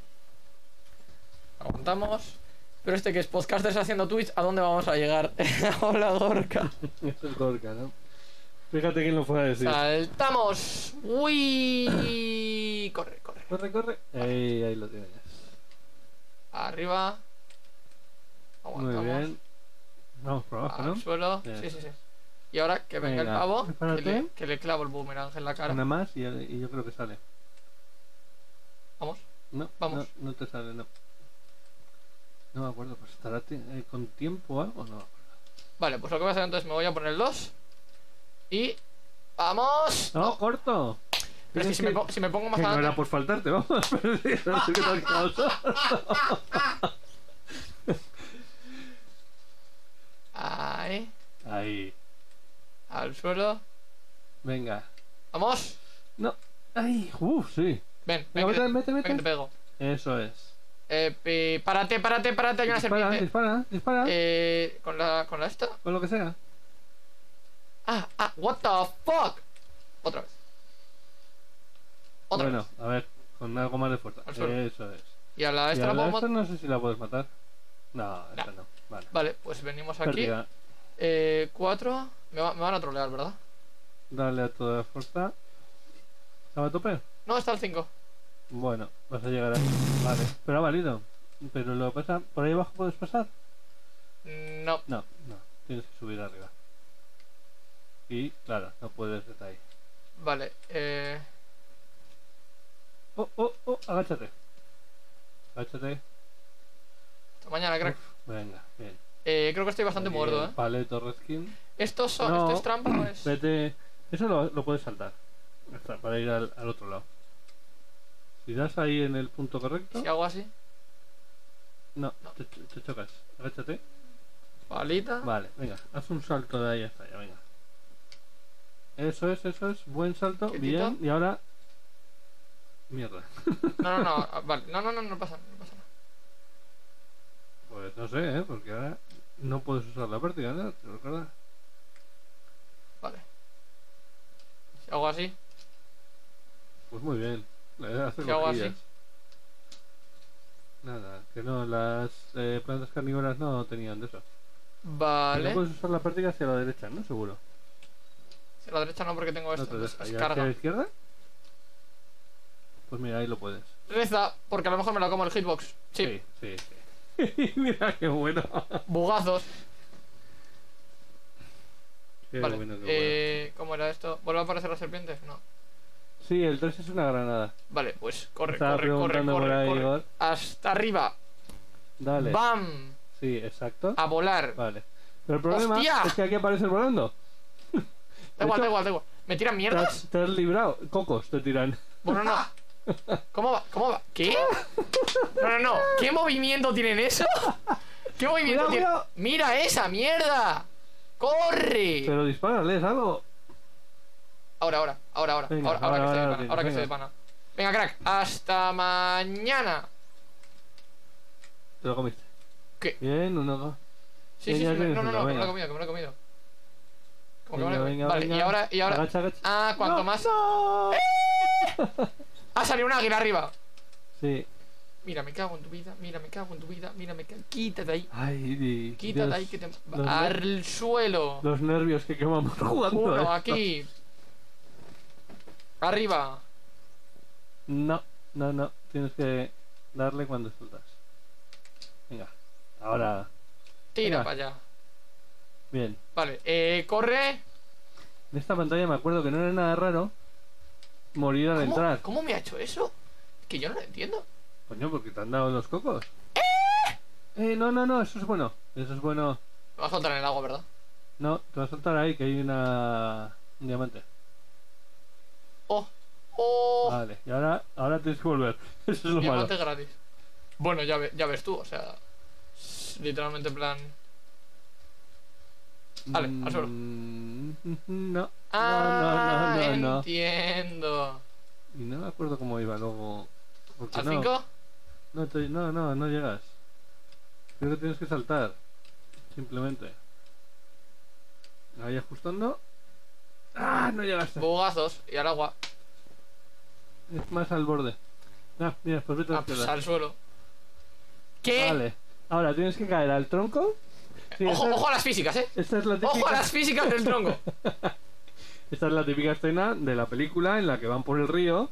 Aguantamos. Pero este que es podcasters haciendo Twitch, ¿a dónde vamos a llegar? Hola, Gorka. Eso es Gorka, ¿no? Fíjate quién lo fue a decir. Saltamos. Uy. Corre, corre. Corre, corre. Ahí, ahí lo tienes. Arriba. Muy Aguantamos. bien. Vamos por abajo, Al ¿no? suelo. Bien. Sí, sí, sí. Y ahora que venga Venga, el pavo, que prepárate. le, que le clavo el boomerang en la cara. Una más y, y yo creo que sale. Vamos. No, Vamos. No, no te sale, no. No me acuerdo, pues estará ti- eh, con tiempo o algo, no. Vale, pues lo que voy a hacer entonces me voy a poner el dos. Y. ¡Vamos! No, corto. Pero es que si me, po- si me pongo más Que no era adelante. por faltarte, vamos. Pero sí, no sé qué te has quedado solo. Ahí. Ahí. Al suelo. Venga. ¡Vamos! No. Ay, uff, sí. Ven, Venga, ven, que, vete, vete, ven que te vete. pego. Eso es. Eh, pi- párate, párate, párate, hay una Dispara, serpiente. dispara, dispara. Eh, con la, con la esta. Con lo que sea. Ah, ah, what the fuck. Otra vez. Otra Bueno, vez. a ver, con algo más de fuerza. Al suelo. Eso es. Y a la Y esta a la la puedo esta matar. no sé si la puedes matar. No, No. esta no. Vale. Vale, pues venimos aquí. Pérdida. Eh, cuatro. Me, va- me van a trolear, ¿verdad? Dale a toda fuerza. ¿Estaba a tope? No, está el cinco. Bueno, vas a llegar ahí. Vale. Pero ha valido. Pero lo pasa. ¿Por ahí abajo puedes pasar? No. No, no. Tienes que subir arriba. Y claro, no puedes desde ahí. Vale, eh. Oh, oh, oh, agáchate. Agáchate. Hasta mañana, crack. Uf, venga, bien. Eh, creo que estoy bastante Bien, muerto, ¿eh? Paleto reskin. ¿Esto, so- No. ¿Esto es trampa o es...? Vete. Eso lo, lo puedes saltar. Ya está, para ir al, al otro lado. Si das ahí en el punto correcto. Si hago así. No, No. Te, te chocas. Agáchate. Palita. Vale, venga. Haz un salto de ahí hasta allá, venga. Eso es, eso es. Buen salto. Quietito. Bien. Y ahora. Mierda. No, no, no. ah, Vale, no, no, no, no pasa, no pasa nada. Pues no sé, ¿eh? Porque ahora no puedes usar la práctica, ¿no? ¿Te recuerdas? Vale. Si hago así. Pues muy bien. Le hace ¿Qué hago cosquillas. así? Nada, que no, las eh, plantas carnívoras no tenían de eso. Vale. No puedes usar la práctica hacia la derecha, ¿no? Seguro. Si a la derecha no, porque tengo No esto. te entonces deja. es ¿Y hacia la carga. izquierda? Pues mira, ahí lo puedes. Reza, porque a lo mejor me la como el hitbox. Sí. Sí, sí, sí. Mira qué bueno. Bugazos. Qué Vale. bueno, qué eh, ¿Cómo era esto? ¿Vuelve a aparecer la serpiente? No. bueno. Sí, el tres es una granada. Vale, pues corre, Estaba corre, corre, preguntando por corre, ahí, corre. Igor. Hasta arriba. Dale. ¡Bam! Sí, exacto. A volar. Vale. Pero el problema ¡Hostia! es que aquí apareces volando. Da igual, hecho, da igual, da igual. ¿Me tiran Te mierdas? has, te has librado. Cocos te tiran. Bueno, no. ¿Cómo va? ¿Cómo va? ¿Qué? No, no, no. ¿Qué movimiento tienen eso? ¿Qué movimiento Cuidado, tiene? cuidado. ¡Mira esa mierda! ¡Corre! Pero dispárales algo. Ahora, ahora, ahora, ahora. Venga, ahora, ahora, ahora, que se ahora de pana. Ahora que se venga. de pana. Venga, crack. Hasta mañana. Te lo comiste. ¿Qué? Bien, uno, dos. Sí, sí, sí. Venga, me- tienes No, no, uno, no. Que me venga. lo he comido, que me lo he comido. Como que me Venga, lo he venga, comido. Vale, venga. y ahora, y ahora. Agacha, agacha. Ah, cuanto No, más. no. Ha salido un águila arriba. Sí. Mira, me cago en tu vida. Mira, me cago en tu vida. Mira, me cago. Quítate ahí. Ay, di- Quítate Dios, ahí que te. los Al suelo. Los nervios que quemamos jugando. Uno esto. aquí. Arriba. No, no, no. Tienes que darle cuando sueltas. Venga. Ahora. Tira Venga. para allá. Bien. Vale, eh, corre. En esta pantalla me acuerdo que no era nada raro morir al ¿Cómo, entrar. ¿Cómo me ha hecho eso? Que yo no lo entiendo. Coño, porque te han dado los cocos. Eh, no, no, no, eso es bueno. Eso es bueno. Me vas a soltar en el agua, ¿verdad? No, te vas a soltar ahí que hay una... un diamante. ¡Oh! ¡Oh! Vale, y ahora, ahora tienes que volver. Eso es lo malo. Diamante gratis. Bueno, ya, ve- ya ves tú, o sea... s- Literalmente en plan... Vale, al suelo. Mm, No. Ah, no, no, no, no. entiendo. Y no me acuerdo cómo iba luego. Porque ¿Al no, cinco? no, te- no, no, no llegas. Creo que tienes que saltar. Simplemente. Ahí ajustando. ¡Ah! No llegaste. Bugazos y al agua. Es más al borde. Ah, mira, pues vete a la Ah, pues izquierda. al suelo. ¿Qué? Vale. Ahora tienes que caer al tronco. Sí, ojo, esta, ojo a las físicas, eh. esta es la típica, Ojo a las físicas del tronco. esta es la típica escena de la película en la que van por el río.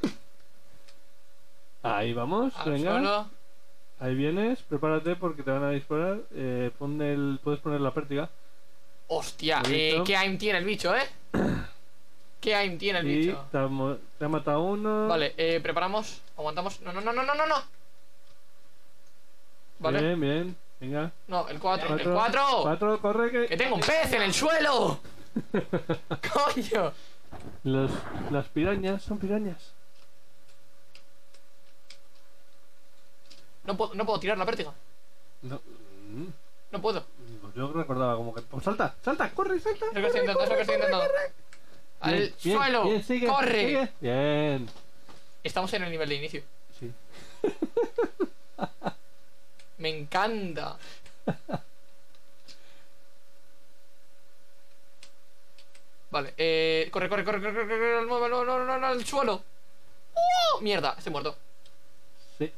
Ahí vamos, Al venga. suelo. Ahí vienes, prepárate porque te van a disparar. Eh, pon el, puedes poner la pértiga. Hostia, ¿Lo he eh, visto? qué aim tiene el bicho, eh. Qué aim tiene el Y bicho. te ha, mo- te ha matado uno. Vale, eh, preparamos. Aguantamos. No, no, no, no, no, no, no. Vale. Bien, bien. Venga. No, el cuatro. El Cuatro. cuatro. Cuatro, corre que. Que tengo un pez en el suelo. Coño. Los, las pirañas son pirañas. No puedo, no puedo tirar la pértiga. No. mm, No puedo. Pues yo recordaba como que. Pues salta, salta, corre, salta. Es lo que estoy intentando, es lo que estoy intentando. Al Bien, bien, suelo. bien, sigue, Corre. sigue. Bien. Estamos en el nivel de inicio. Sí. Me encanta. Vale, eh. Corre, corre, corre, corre, corre, corre, no, no, no, no, no, al suelo. ¡Oh! Mierda, estoy muerto. Sí.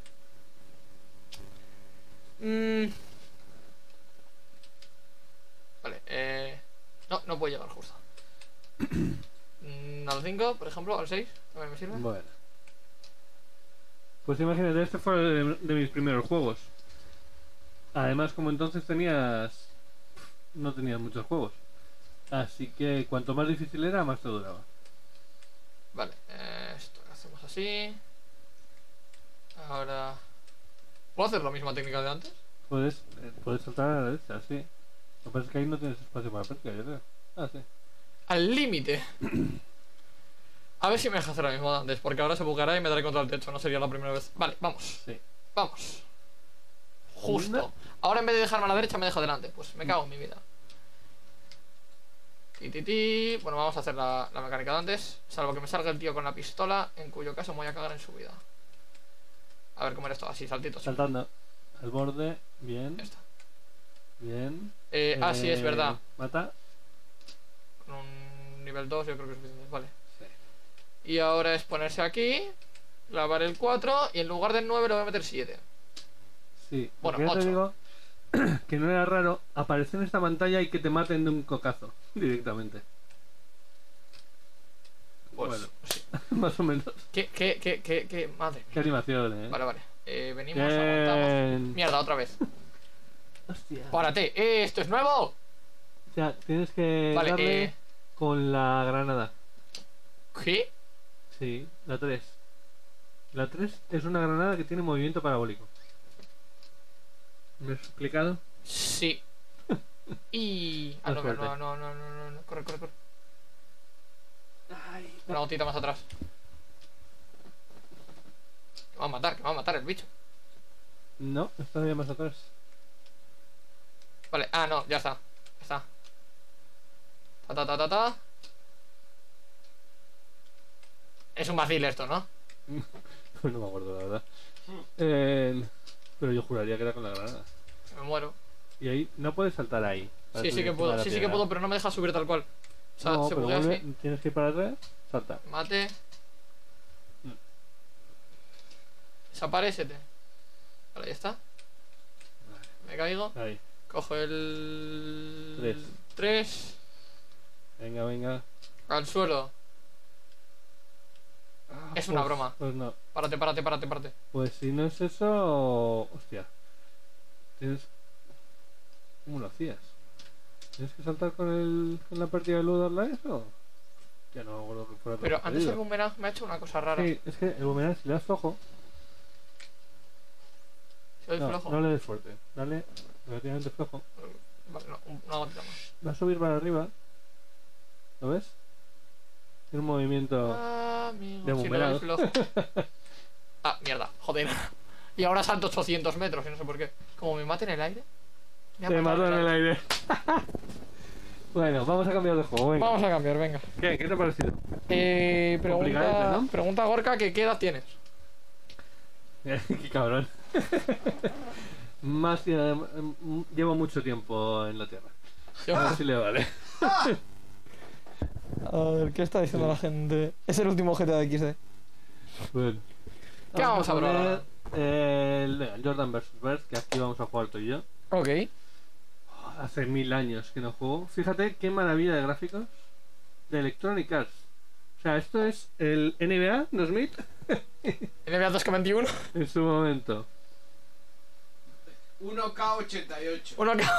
Mm. Vale, eh. No, no puedo llegar justo. Mm, al cinco, por ejemplo, al seis. También me sirve. Bueno. Pues imagínate, este fue de, de mis primeros juegos. Además, como entonces tenías... no tenías muchos juegos. Así que cuanto más difícil era, más te duraba. Vale, eh, esto lo hacemos así. Ahora. ¿Puedo hacer la misma técnica de antes? Puedes, eh, puedes saltar a la derecha, sí. Lo que pasa es que ahí no tienes espacio para práctica, yo creo. Ah, sí. Al límite. A ver si me deja hacer la misma de antes, porque ahora se bugueará y me daré contra el techo. No sería la primera vez. Vale, vamos. Sí. Vamos. Justo. Una. Ahora en vez de dejarme a la derecha, me deja delante. Pues me cago en mi vida. Ti, ti, ti. Bueno, vamos a hacer la, la mecánica de antes. Salvo que me salga el tío con la pistola, en cuyo caso me voy a cagar en su vida. A ver cómo era esto. Así, saltitos. Saltando. Al borde, bien, Ya está. bien. Eh, ah, sí, es Eh, verdad. Mata. Con un nivel dos yo creo que es suficiente. Vale. Sí. Y ahora es ponerse aquí, clavar el cuatro y en lugar del nueve le voy a meter siete. Sí. Bueno, Porque ya te ocho. digo que no era raro aparecer en esta pantalla y que te maten de un cocazo directamente. Pues Bueno. sí. Más o menos. ¿Qué, qué, qué, qué, qué? Madre Qué mía. animación, eh. Vale, vale. Eh, venimos, aguantamos. Bien. Mierda, otra vez. Hostia. Párate. ¡Eh, esto es nuevo! O sea, tienes que Vale, darle eh. con la granada. ¿Qué? Sí, la tres. La tres es una granada que tiene movimiento parabólico. ¿Me has explicado? Sí. Y. Ah, Más no, fuerte. no, no, no, no, no, no. Corre, corre, corre. Ay, Una gotita más atrás. Que me va a matar, que me va a matar el bicho. no, está todavía más atrás. Vale, ah, no, ya está. Ya está. Ta ta ta ta ta. Es un vacil esto, ¿no? No me acuerdo, la verdad. Eh, pero yo juraría que era con la granada. Me muero. Y ahí no puedes saltar ahí. para Sí, sí subir que encima de puedo, la sí, sí que piedra. puedo, pero no me deja subir tal cual. O sea, No, se pero buguea vuelve- así. tienes que ir para atrás, salta. Mate. Mm. Desaparecete. Vale, ya está. Me caigo. Ahí, Cojo el. Tres. tres. venga, venga. Al suelo. Ah, Es una pues- broma. Pues no. Párate, párate, párate, párate. Pues si no es eso... Hostia. Tienes... ¿Cómo lo hacías? ¿Tienes que saltar con el con la partida de luz darle a eso? Ya no me acuerdo que fuera Pero tan antes el jodido. boomerang me ha hecho una cosa rara. Sí, es que el boomerang si le das flojo... ¿Lo ves No, flojo? no le des fuerte. Dale relativamente flojo. Vale, no, un- una gotita más. Va a subir para arriba. ¿Lo ves? Tiene un movimiento. Ah, amigo, De si no boomerang. ves flojo. Ah, mierda, joder. Y ahora salto ochocientos metros y no sé por qué. Como me mate en el aire. me ha Te matado mató en el aire. Bueno, vamos a cambiar de juego. Venga. Vamos a cambiar, venga. ¿Qué? ¿Qué te ha parecido? Eh, pregunta, Complicadete, ¿no? pregunta a Gorka que qué edad tienes. Qué cabrón. Más que- mm, llevo mucho tiempo en la Tierra. A ver si le vale. A ver, ¿qué está diciendo la gente? Es el último G T A de X D. Bueno. ¿Qué vamos a probar ahora? poner El venga, Jordan versus. Bird, que aquí vamos a jugar tú y yo. Ok. Hace mil años que no juego. Fíjate qué maravilla de gráficos de Electronic Arts. O sea, esto es el N B A dos mil N B A dos K veintiuno. en su momento. uno K ochenta y ocho. Uno que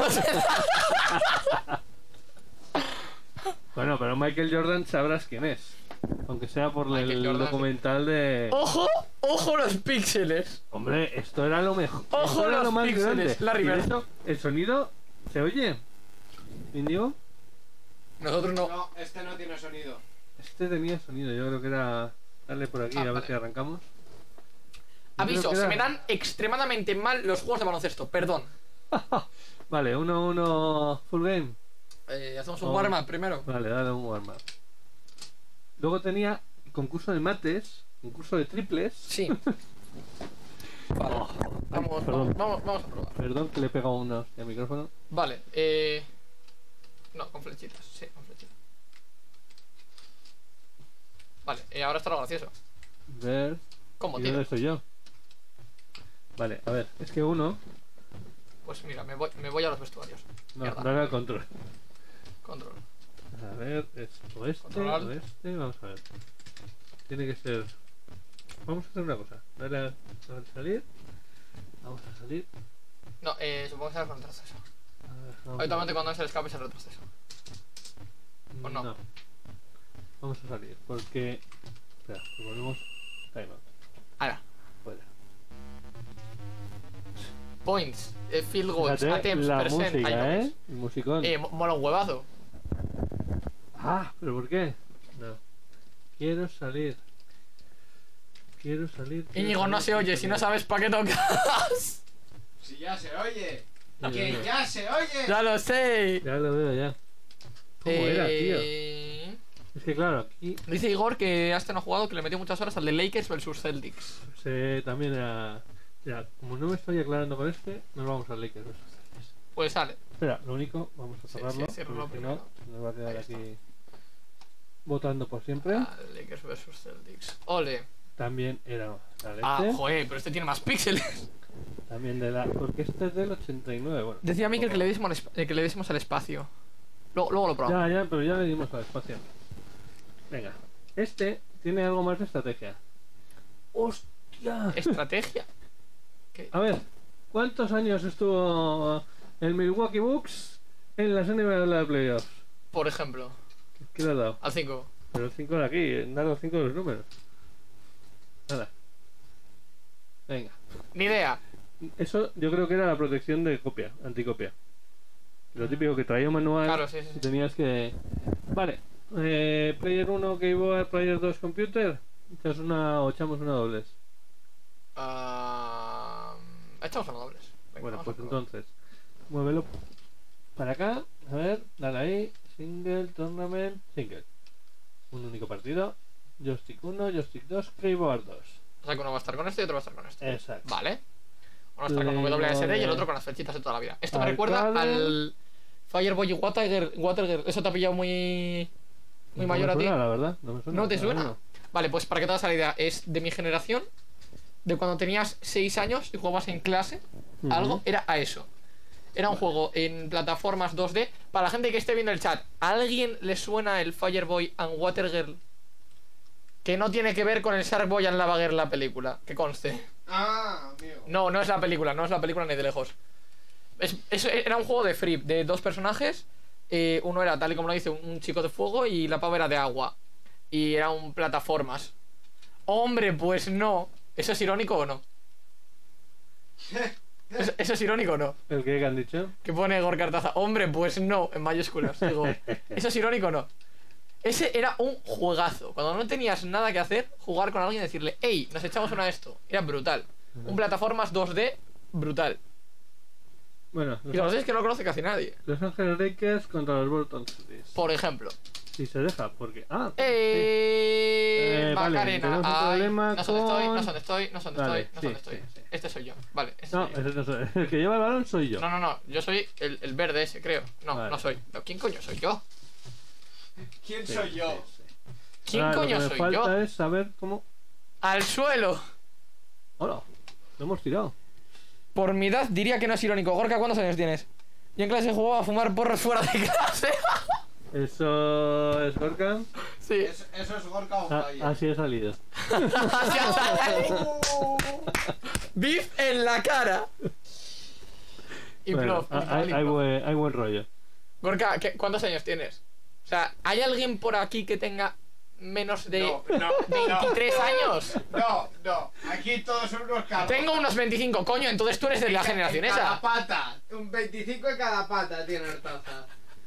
Bueno, pero Michael Jordan sabrás quién es. Aunque sea por Michael el Jordan, documental de... ¡Ojo! ¡Ojo los píxeles! Hombre, esto era lo mejor. Ojo Esto era los lo más píxeles, grande. Larry Y de Bird. hecho, el sonido se oye. ¿Índigo? Nosotros no. No, este no tiene sonido. Este tenía sonido, yo creo que era... Darle por aquí Ah, a ver vale. si arrancamos. Yo Aviso, creo que se era- me dan extremadamente mal los juegos de baloncesto, perdón. Vale, uno uno full game. Eh, hacemos un Oh. warm-up primero. Vale, dale un warm up. Luego tenía concurso de mates, concurso de triples. Sí. Vale. Oh, ay, Vamos, perdón. vamos, vamos, vamos a probar. Perdón que le he pegado una hostia al micrófono. Vale, eh. No, con flechitas, sí, con flechitas. Vale, eh, ahora está lo gracioso. Ver. ¿Cómo, ¿Y tío? dónde estoy yo? Vale, a ver, es que uno. Pues mira, me voy, me voy a los vestuarios. No, Mierda. dale al control. Control. A ver, es o este Controlar. o este. Vamos a ver. Tiene que ser. Vamos a hacer una cosa. Dale a, a salir. Vamos a salir. No, eh, supongo que será con retroceso. A ver, vamos a Habitualmente cuando es el escape es el retroceso. ¿o no? Vamos a salir porque. Espera, pues volvemos. Timeout. Ahora. Fuera. Points, eh, field goals, Fíjate attempts, la percent, música, hay ¿eh? nombres. El musicón. Eh, mo- mola un huevazo. Ah, ¿pero por qué? No. Quiero salir. Quiero salir. quiero Íñigo, no salir, se oye, quiero si no salir. sabes para qué tocas. Si ya se oye. Mira, Que mira. ya se oye. Ya lo sé. Ya lo veo, ya. ¿Cómo era, tío? Eh, Es que claro, aquí Dice Igor que este no ha jugado, que le metió muchas horas al de Lakers versus Celtics. se también era. Ya, como no me estoy aclarando con este, nos vamos al Lakers. Pues sale. Espera, lo único, vamos a Sí, cerrarlo. sí, ciérralo porque si primero. no, se nos va a quedar Ahí está. aquí votando por siempre. Ah, Lakers versus Celtics. Ole. También era la leche. Ah, joder, pero este tiene más píxeles. También de la. Porque este es del ochenta y nueve. Bueno, Decía Mikel que le diésemos al, esp- eh, que le diésemos al espacio. Luego, luego lo probamos. Ya, ya, pero ya le dimos al espacio. Venga, este tiene algo más de estrategia. ¡Hostia! Estrategia. ¿Qué? A ver, ¿cuántos años estuvo el Milwaukee Bucks en las N B A de la Playoffs? Por ejemplo, ¿Qué le ha dado? al cinco. Pero el cinco de aquí, dar los cinco de los números. Nada. Venga. Ni idea. Eso yo creo que era la protección de copia, anticopia. Lo típico que traía un manual Claro, sí, sí, y sí. tenías que... Vale. Eh, player uno, Keyboard, Player dos, Computer. Echas una o echamos una dobles. Ah, echamos a dobles. Venga, Bueno, vamos pues a probar. entonces, muévelo para acá. A ver, dale ahí. Single, tournament, single. Un único partido. Joystick uno, joystick dos, Keyboard dos. O sea que uno va a estar con este y otro va a estar con este. Exacto. Vale. Uno está con W A S D y el otro con las flechitas de toda la vida. Esto me recuerda Arcade. al Fireboy y Watergirl. Watergirl. Eso te ha pillado muy. Muy No mayor me a ti. suena, la verdad. No, me suena, ¿No te pero suena? bueno. Vale, pues para que te hagas la idea, es de mi generación. De cuando tenías seis años y jugabas en clase. Ujú. Algo, era a eso. Era un juego en plataformas dos D. Para la gente que esté viendo el chat, ¿a alguien le suena el Fireboy and Watergirl? Que no tiene que ver con el Sharkboy and Lava Girl, la película, que conste. Ah, amigo. No, no es la película, no es la película ni de lejos. Es, es- era un juego de free, de dos personajes. Eh, uno era, tal y como lo dice, un, un chico de fuego y la pava era de agua. Y era un plataformas. Hombre, pues no. ¿Eso es irónico o no? ¿Eso, eso es irónico o no? ¿El qué que han dicho? Que pone Gorka Artaza. Hombre, pues no, en mayúsculas. Digo, ¿eso es irónico o no? Ese era un juegazo. Cuando no tenías nada que hacer, jugar con alguien y decirle, hey, nos echamos una de esto. Era brutal. Un plataformas dos D brutal. Bueno, Y lo sé es que no lo conoce casi nadie. Los Ángeles Lakers contra los Bolton Celtics. Por ejemplo. Si se deja, porque. Ah, ¡Eh! Eh, vale, Macarena. tenemos un Ay, problema no sé dónde estoy, con- no sé dónde estoy, no sé dónde Vale, estoy, no sé sí, dónde estoy. sí, sí. Este soy yo. Vale, este no, soy yo. ese no soy. El que lleva el balón soy yo. No, no, no. Yo soy el, el verde ese, creo. No, Vale. no soy. No, ¿quién coño soy yo? ¿Quién Sí, soy yo? sí, sí. ¿Quién Ahora, coño lo que soy me falta yo? es saber cómo. Al suelo. Hola, lo hemos tirado. Por mi edad diría que no es irónico. Gorka, ¿cuántos años tienes? Yo en clase jugaba a fumar porros fuera de clase. Eso es Gorka. Sí. Es- eso es Gorka on Ah, fire. así he salido. Así hasta- Beef en la cara. Y Bueno, plof, hay, literal, hay y plof. buen, hay buen rollo. Gorka, ¿qué- ¿cuántos años tienes? O sea, ¿hay alguien por aquí que tenga menos de No, no, no. veintitrés años? No, no. Aquí todos son unos cabros. Tengo unos veinticinco, coño, entonces tú eres de la En ca- generación en cada esa. pata. Un veinticinco en cada pata tiene Artaza.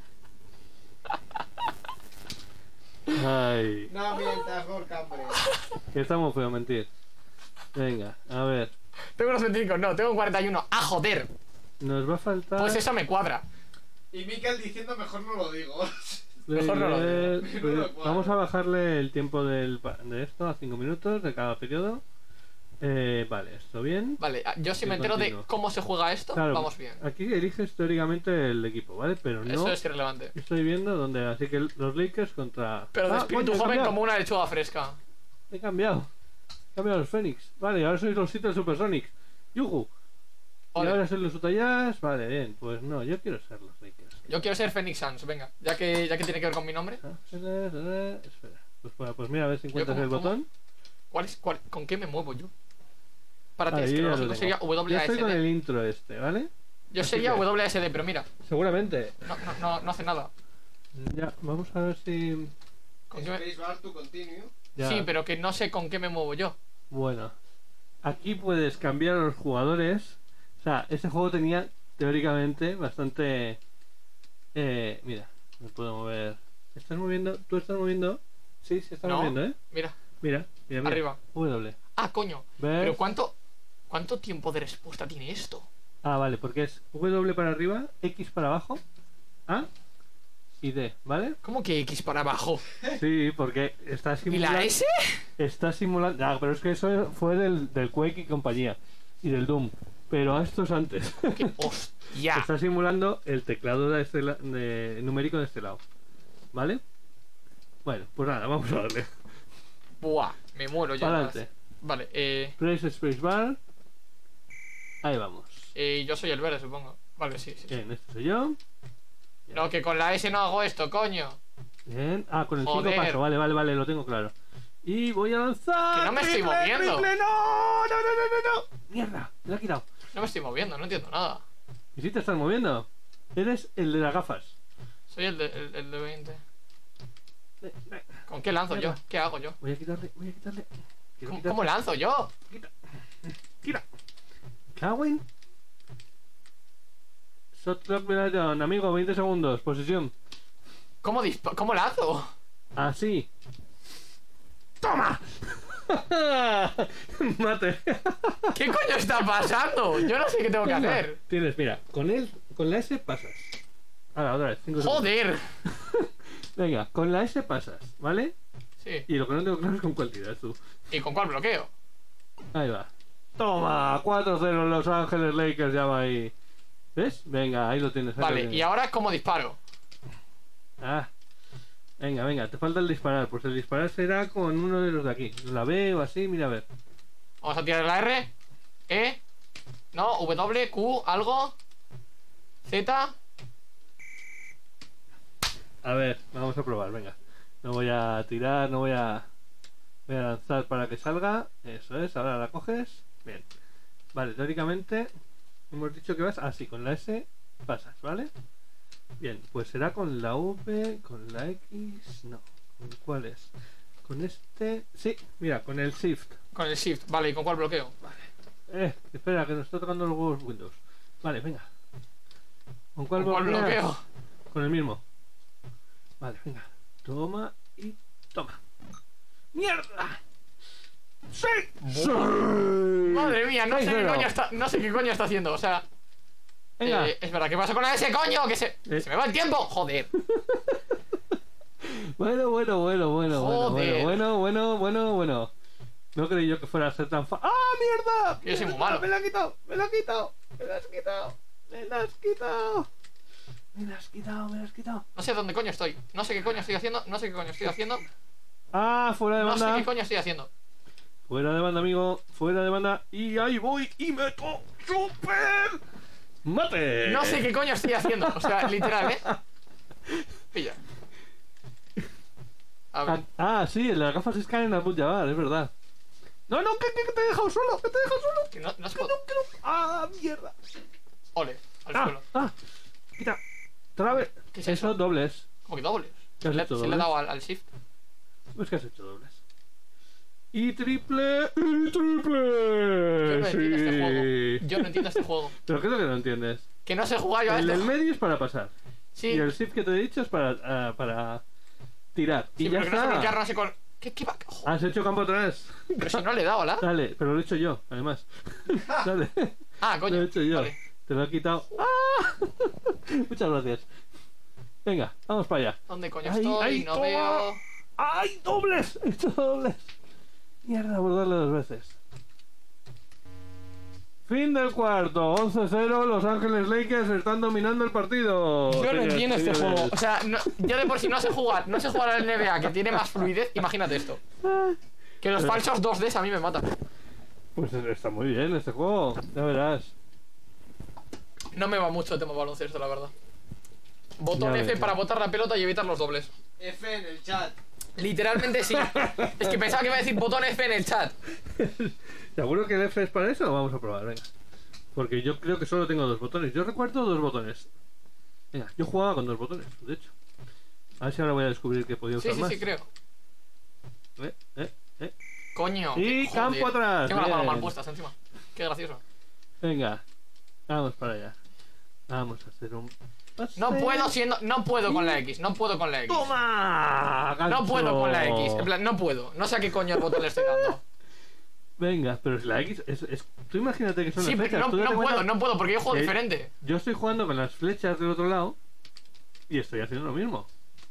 Ay, No mientas, Gorka, hombre. que está muy feo mentir. Venga, a ver. Tengo unos veinticinco, no, tengo cuarenta y uno. ¡Ah, joder! Nos va a faltar. Pues eso me cuadra. Y Mikel diciendo mejor no lo digo. mejor no lo Eh, digo. pues, Menudo cuadro. vamos a bajarle el tiempo del, pa- de esto a cinco minutos de cada periodo. Eh, vale, esto bien. Vale, yo si Y me entero de continuo. cómo se juega esto, Claro, vamos bien. aquí eliges teóricamente el equipo, ¿vale? Pero no Eso es irrelevante. estoy viendo dónde. Así que los Lakers contra. Pero de Ah, espíritu coño, he joven cambiado. como una lechuga fresca. He cambiado. He cambiado los Phoenix. Vale, ahora sois los Seattle Supersonics. Yuhu. Y Vale. ahora sois los Utah Jazz. Vale, bien. Pues no, yo quiero ser los Lakers. Yo quiero ser Phoenix Suns, venga. Ya que, ya que tiene que ver con mi nombre. Ah, espera, espera, espera. Pues, bueno, pues mira, a ver si encuentras cómo- el cómo- botón. ¿Cuál es, cuál, ¿Con qué me muevo yo? Para ti, Vale, es que yo ya no, lo no tengo. sería Yo estoy con W A S D. el intro este, ¿vale? Yo así sería que- W A S D, pero mira, Seguramente. no, no, no, no hace nada. Ya, vamos a ver si. ¿Con qué me- Space Bar to continue. Ya. Sí, pero que no sé con qué me muevo yo. Bueno, aquí puedes cambiar a los jugadores. O sea, este juego tenía teóricamente bastante. Eh, mira, me puedo mover. ¿Estás moviendo? ¿Tú estás moviendo? Sí, se está No. moviendo, ¿eh? Mira, Mira, mira, mira. arriba. W. Ah, coño. ¿Ves? Pero ¿cuánto, ¿cuánto tiempo de respuesta tiene esto? Ah, vale, porque es W para arriba, X para abajo, A y D, ¿vale? ¿Cómo que X para abajo? Sí, porque está ¿Y simulando. la S? Está simulando. Ah, pero es que eso fue del, del Quake y compañía. Y del Doom. Pero esto es antes. ¿Qué? ¡Hostia! Está simulando el teclado de este la- de, numérico de este lado. ¿Vale? Bueno, pues nada, vamos a darle. Buah, me muero ya. Adelante. Vale, eh, Press Space Bar. Ahí vamos. eh, yo soy el verde, supongo. Vale, sí, sí. sí. Bien, este soy yo. No, que con la S no hago esto, coño. Bien. Ah, con el cinco Joder. paso. Vale, vale, vale, lo tengo claro. Y voy a lanzar. Que no me estoy ¡Triple, moviendo! triple! ¡No! ¡No, no, no, no, no! ¡Mierda! Me lo ha quitado. No me estoy moviendo, no entiendo nada. ¿Y si te estás moviendo? Eres el de las gafas. Soy el de, el, el de veinte. Eh, eh, ¿Con qué lanzo yo? Mierda. ¿Qué hago yo? Voy a quitarle, voy a quitarle. Quiero ¿Cómo, quitar- cómo lanzo yo? Quita. Quita. Cagüen. Shot clock Venaton, amigo, veinte segundos, posición. ¿Cómo, dispa- ¿Cómo lanzo? Así. ¡Toma! Mate. ¿Qué coño está pasando? Yo no sé qué tengo que Venga. hacer. Tienes, mira, con él, con la S pasas. Ahora, otra vez, cinco segundos. Joder. Venga, con la S pasas, ¿vale? Sí. Y lo que no tengo claro es con cuál tiras tú. ¿Y con cuál bloqueo? Ahí va. Toma, cuatro cero Los Ángeles Lakers ya va ahí. ¿Ves? Venga, ahí lo tienes. ahí lo Vale, tienes. y ahora cómo disparo. Ah. Venga, venga, te falta el disparar. Pues el disparar será con uno de los de aquí. La B o así, mira a ver. Vamos a tirar la R. E. No, W, Q, algo. Z. A ver, vamos a probar, venga. No voy a tirar, no voy a... Voy a lanzar para que salga. Eso es, ahora la coges. Bien. Vale, teóricamente hemos dicho que vas así, con la S pasas, ¿vale? Bien, pues será con la V, con la X... No, ¿con cuál es? Con este... Sí, mira, con el Shift. Con el Shift. Vale, ¿y con cuál bloqueo? Eh, espera, que nos está tocando los huevos Windows. Vale, venga. ¿Con cuál ¿Con cuál bloqueas? bloqueo? Con el mismo. Vale, venga. Toma y toma. ¡Mierda! ¡Sí! ¡Sí! Madre mía, no sé, qué seis cero. coño está, no sé qué coño está haciendo, o sea... Venga. Eh, es verdad, ¿qué pasa con ese coño? Que se, Eh. se me va el tiempo, joder. Bueno, bueno, bueno, bueno, bueno, Joder. bueno, bueno, bueno, bueno. No creí yo que fuera a ser tan fácil. ¡Ah, mierda! Yo soy muy Mierda, malo. Me la has quitado, me la has quitado, me la has quitado, me la has quitado. Me la has quitado, me la has quitado. No sé dónde coño estoy, no sé qué coño estoy haciendo, no sé qué coño estoy haciendo, Ah, fuera de no sé banda. qué coño estoy haciendo. Fuera de banda, amigo. Fuera de banda. Y ahí voy y meto super mate. No sé qué coño estoy haciendo, o sea, literal, ¿eh? Pilla. A ver, Ah, ah, sí, las gafas se caen al Jabbar, es verdad. No, no, que, que, que te he dejado solo, que te he dejado solo. que no, no se Que no, puede. que no. Ah, mierda. Ole, al Ah, suelo. ah. Quita. Trabe. ¿Qué es eso? eso? Dobles. Como que dobles. ¿Qué has Le, hecho, se le he dobles? dado al, al shift. Pues que has hecho dobles. Y triple. Y triple. Yo no entiendo este sí. juego. Yo no entiendo este juego. Pero ¿qué es lo que no entiendes? Que no sé jugar yo a El esto. del medio es para pasar. Sí, Y el shift que te he dicho es para, ah, para tirar. sí, y ya pero que no sé está. bloquear, no sé con... ¿Qué, qué va? Joder, Has hecho campo atrás. pero si no le he dado, ¿la? Dale, pero lo he hecho yo, además. Dale. Ah, Lo coño. he hecho yo. Vale. Te lo he quitado. ¡Ah! Muchas gracias. Venga, vamos para allá. ¿Dónde coño Ahí, estoy? ahí, no toma. veo... ¡Ay, dobles! He hecho dobles. Mierda, por darle dos veces. Fin del cuarto, once cero. Los Ángeles Lakers están dominando el partido. Yo no Señoras, entiendo este señores. juego. O sea, no, yo de por sí no sé jugar, no sé jugar al N B A, que tiene más fluidez. Imagínate esto. Que los falsos dos Ds a mí me matan. Pues está muy bien este juego, ya verás. No me va mucho el tema baloncesto, la verdad. Botón Ya F ves, para ya. botar la pelota y evitar los dobles. F en el chat. Literalmente sí. Es que pensaba que iba a decir botón F en el chat. ¿Seguro que el F es para eso? Vamos a probar, venga. Porque yo creo que solo tengo dos botones. Yo recuerdo dos botones. Venga, yo jugaba con dos botones, de hecho. A ver si ahora voy a descubrir que podía Sí, usar sí, más. sí, creo. Eh, eh, eh. Coño. Y qué- campo joder. atrás, Tengo las manos bien. mal puestas encima. Qué gracioso. Venga, vamos para allá. Vamos a hacer un pase. No puedo siendo. No puedo con la X. No puedo con la X. ¡Toma! No gancho! puedo con la X. En plan, no puedo. No sé a qué coño el botón le estoy dando. Venga, pero si la X es, es- tú imagínate que son Sí, las pero flechas. no, tú no date puedo, cuenta no puedo, porque yo juego que diferente. Yo estoy jugando con las flechas del otro lado y estoy haciendo lo mismo.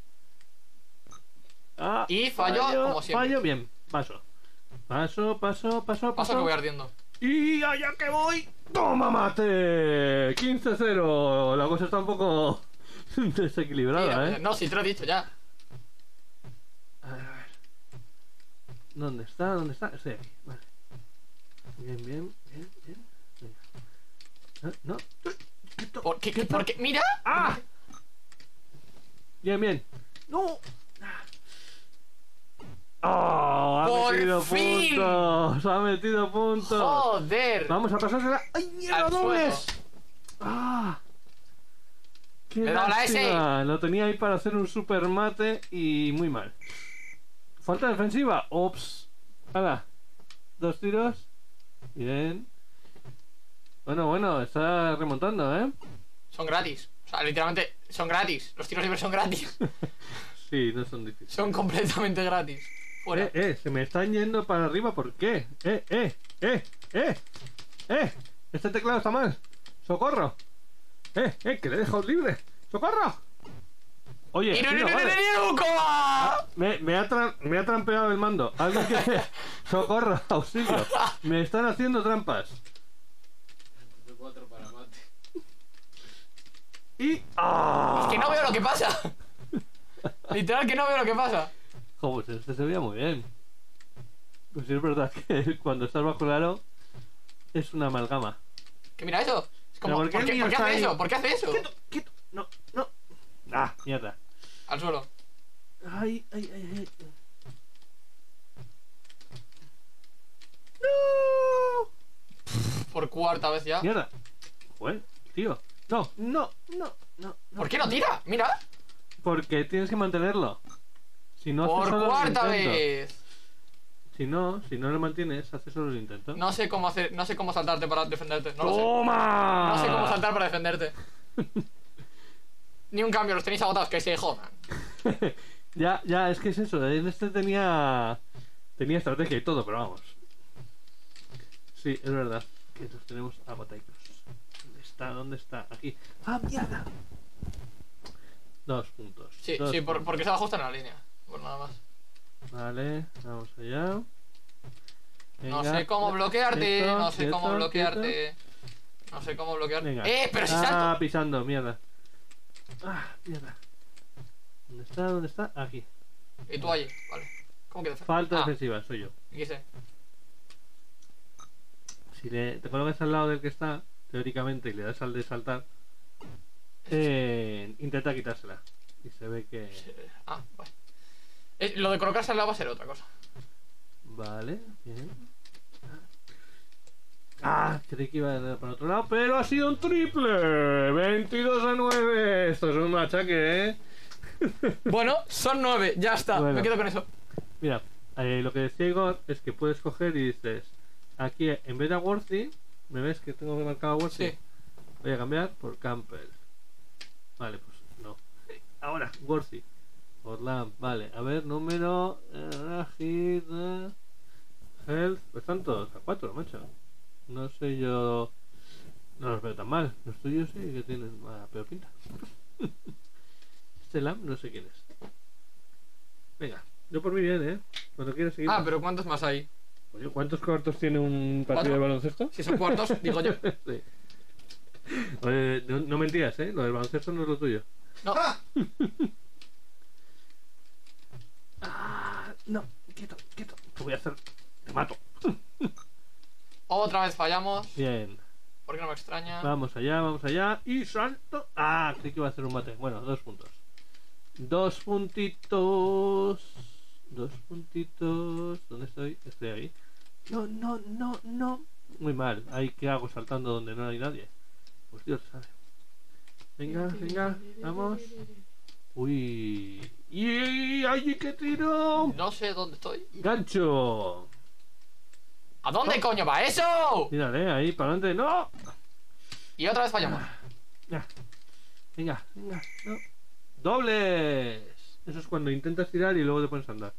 Ah, Y fallo, como siempre. Fallo, bien, paso. Paso, paso, paso, Paso que voy ardiendo. Y allá que voy. ¡Toma mate! quince cero. La cosa está un poco desequilibrada, Sí, ¿eh? No, si te lo he dicho ya. A ver, a ver. ¿Dónde está? ¿Dónde está? Estoy aquí, vale. Bien, bien, bien, bien. Venga. Ah, no. Quieto, ¿Por qué? quieto. ¿Por qué? ¡Mira! ¡Ah! Bien, bien. ¡No! ¡Oh! Ha ¡Por metido fin! puntos. Ha metido puntos. ¡Joder! Vamos a pasársela. ¡Ay, mierda, Al dobles! suelo. ¡Ah! ¡Qué Le he dado la S. lástima! Lo tenía ahí para hacer un super mate y muy mal. Falta defensiva. Ops. ¡Hala! Dos tiros. Bien. Bueno, bueno, está remontando, ¿eh? Son gratis. O sea, literalmente son gratis. Los tiros libres son gratis. Sí, no son difíciles. Son completamente gratis. Fuera. Eh, eh, se me están yendo para arriba, ¿por qué? Eh, eh, eh, eh, eh, este teclado está mal. ¡Socorro! Eh, eh, que le he dejado libre. ¡Socorro! Oye, ¡Iru, tío, iru, iru, vale. iru, iru, coma! Me, me, ha tra- me ha trampeado el mando. Alguien que... ¡Socorro! ¡Auxilio! Me están haciendo trampas. cuatro para mate. Y... ¡ah! Es que no veo lo que pasa. Literal que no veo lo que pasa. Jo, pues este se veía muy bien. Pues sí, es verdad que cuando estás bajo el aro es una amalgama. Que mira eso. Es como, Pero ¿por qué ¿por qué, el mío por qué está hace ahí? eso? ¿Por qué hace eso? ¡Quieto! ¡Quieto! ¡No! ¡No! ¡Ah! ¡Mierda! Al suelo. ¡Ay! ¡Ay! ¡Ay! ay. ¡No! Por cuarta vez ya. ¡Mierda! Joder, tío. No, no, no, no. no. ¿Por qué no tira? Mira. Porque tienes que mantenerlo. Si no haces Por solo el cuarta intento. vez. Si no, si no lo mantienes, haces solo el intento. No sé cómo hacer, no sé cómo saltarte para defenderte. No lo sé. ¡Toma! No sé cómo saltar para defenderte. Ni un cambio, los tenéis agotados, que se jodan. Ya, ya, es que es eso. En este tenía. Tenía estrategia y todo, pero vamos. Sí, es verdad. Que los tenemos agotados. ¿Dónde está? ¿Dónde está? Aquí. ¡Ah, mierda! Dos puntos. Sí, dos sí, por- puntos. porque se va justo en la línea. Pues nada más. Vale, vamos allá. No Venga. sé cómo bloquearte, Quieto, no sé cómo quieto, bloquearte. No sé cómo bloquearte. Venga. ¡Eh! Pero si Ah, salto. pisando, mierda. Ah, mierda. ¿Dónde está? ¿Dónde está? Aquí. Y tú allí, vale. ¿Cómo que defensa? Falta Ah, defensiva, soy yo. aquí sé. Si le, te colocas al lado del que está, teóricamente, y le das al de saltar, eh, intenta quitársela. Y se ve que... Ah, vale. Eh, lo de colocarse al lado va a ser otra cosa. Vale, bien. Ah, creí que iba a para otro lado, pero ha sido un triple. veintidós a nueve. Esto es un machaque, ¿eh? Bueno, son nueve, ya está. Bueno. Me quedo con eso. Mira, eh, lo que decía Igor es que puedes coger y dices, aquí en vez de a Worthy, ¿me ves que tengo que marcar a Worthy? Sí. Voy a cambiar por Campbell. Vale, pues no. Ahora, Worthy. Orland, vale. A ver, número... eh, hit, eh, health... Pues están todos a cuatro, macho. No sé yo... No los veo tan mal. Los tuyos sí que tienen más peor pinta. Este Lamb no sé quién es. Venga, yo por mí bien, ¿eh? Cuando quieras seguir. Ah, pero ¿cuántos más hay? Oye, ¿cuántos cuartos tiene un partido ¿Cuatro? de baloncesto? Si son cuartos, digo yo. Sí. Oye, no, no mentías, ¿eh? Lo del baloncesto no es lo tuyo. No. Ah, no, quieto, quieto. Te voy a hacer... Te mato. Otra vez fallamos. Bien. Porque no me extraña. Vamos allá, vamos allá. Y salto. Ah, creí que iba a hacer un mate. Bueno, dos puntos. Dos puntitos. Dos puntitos. ¿Dónde estoy? Estoy ahí. No, no, no, no. Muy mal. Ahí, ¿qué hago saltando donde no hay nadie? Pues Dios sabe. Venga, venga, vamos. Uy. ¡Y allí que tiro! No sé dónde estoy. ¡Gancho! ¿A dónde coño va eso? Mírale, ahí, para adelante. ¡No! Y otra vez fallamos. Ya. Venga, venga, no. ¡Dobles! Eso es cuando intentas tirar y luego te pones a andar.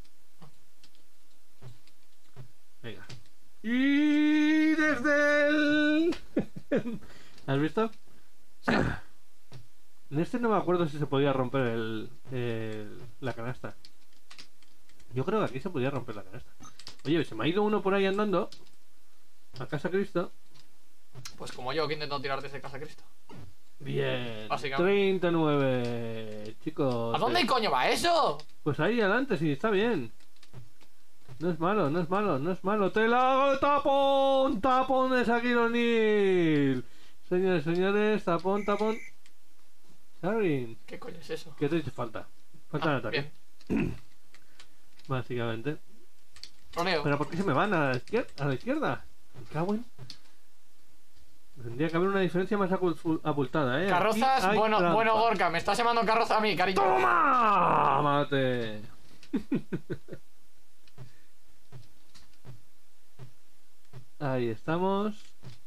Venga. Y desde el... ¿Has visto? Sí. En este no me acuerdo si se podía romper el, el- la canasta. Yo creo que aquí se podía romper la canasta. Oye, se me ha ido uno por ahí andando. A casa Cristo. Pues como yo que intento tirar desde casa Cristo. Bien. Básicamente. treinta y nueve. Chicos. ¿A dónde eh, coño va eso? Pues ahí adelante, sí, está bien. No es malo, no es malo, no es malo. ¡Te la hago! ¡Tapón! ¡Tapón de Shaquille O'Neal! Señores, señores, tapón, tapón. Sharin, ¿Qué coño es eso? ¿qué te dice falta? Falta de Ah, ataque. bien. Básicamente. Roleo. ¿Pero por qué se me van a la izquierda? ¿A la izquierda? Me cago en... Tendría que haber una diferencia más acu- abultada, ¿eh? Carrozas, Aquí hay bueno, trampa. bueno, Gorka, me estás llamando carroza a mí, cariño. ¡Toma! ¡Mate! Ahí estamos.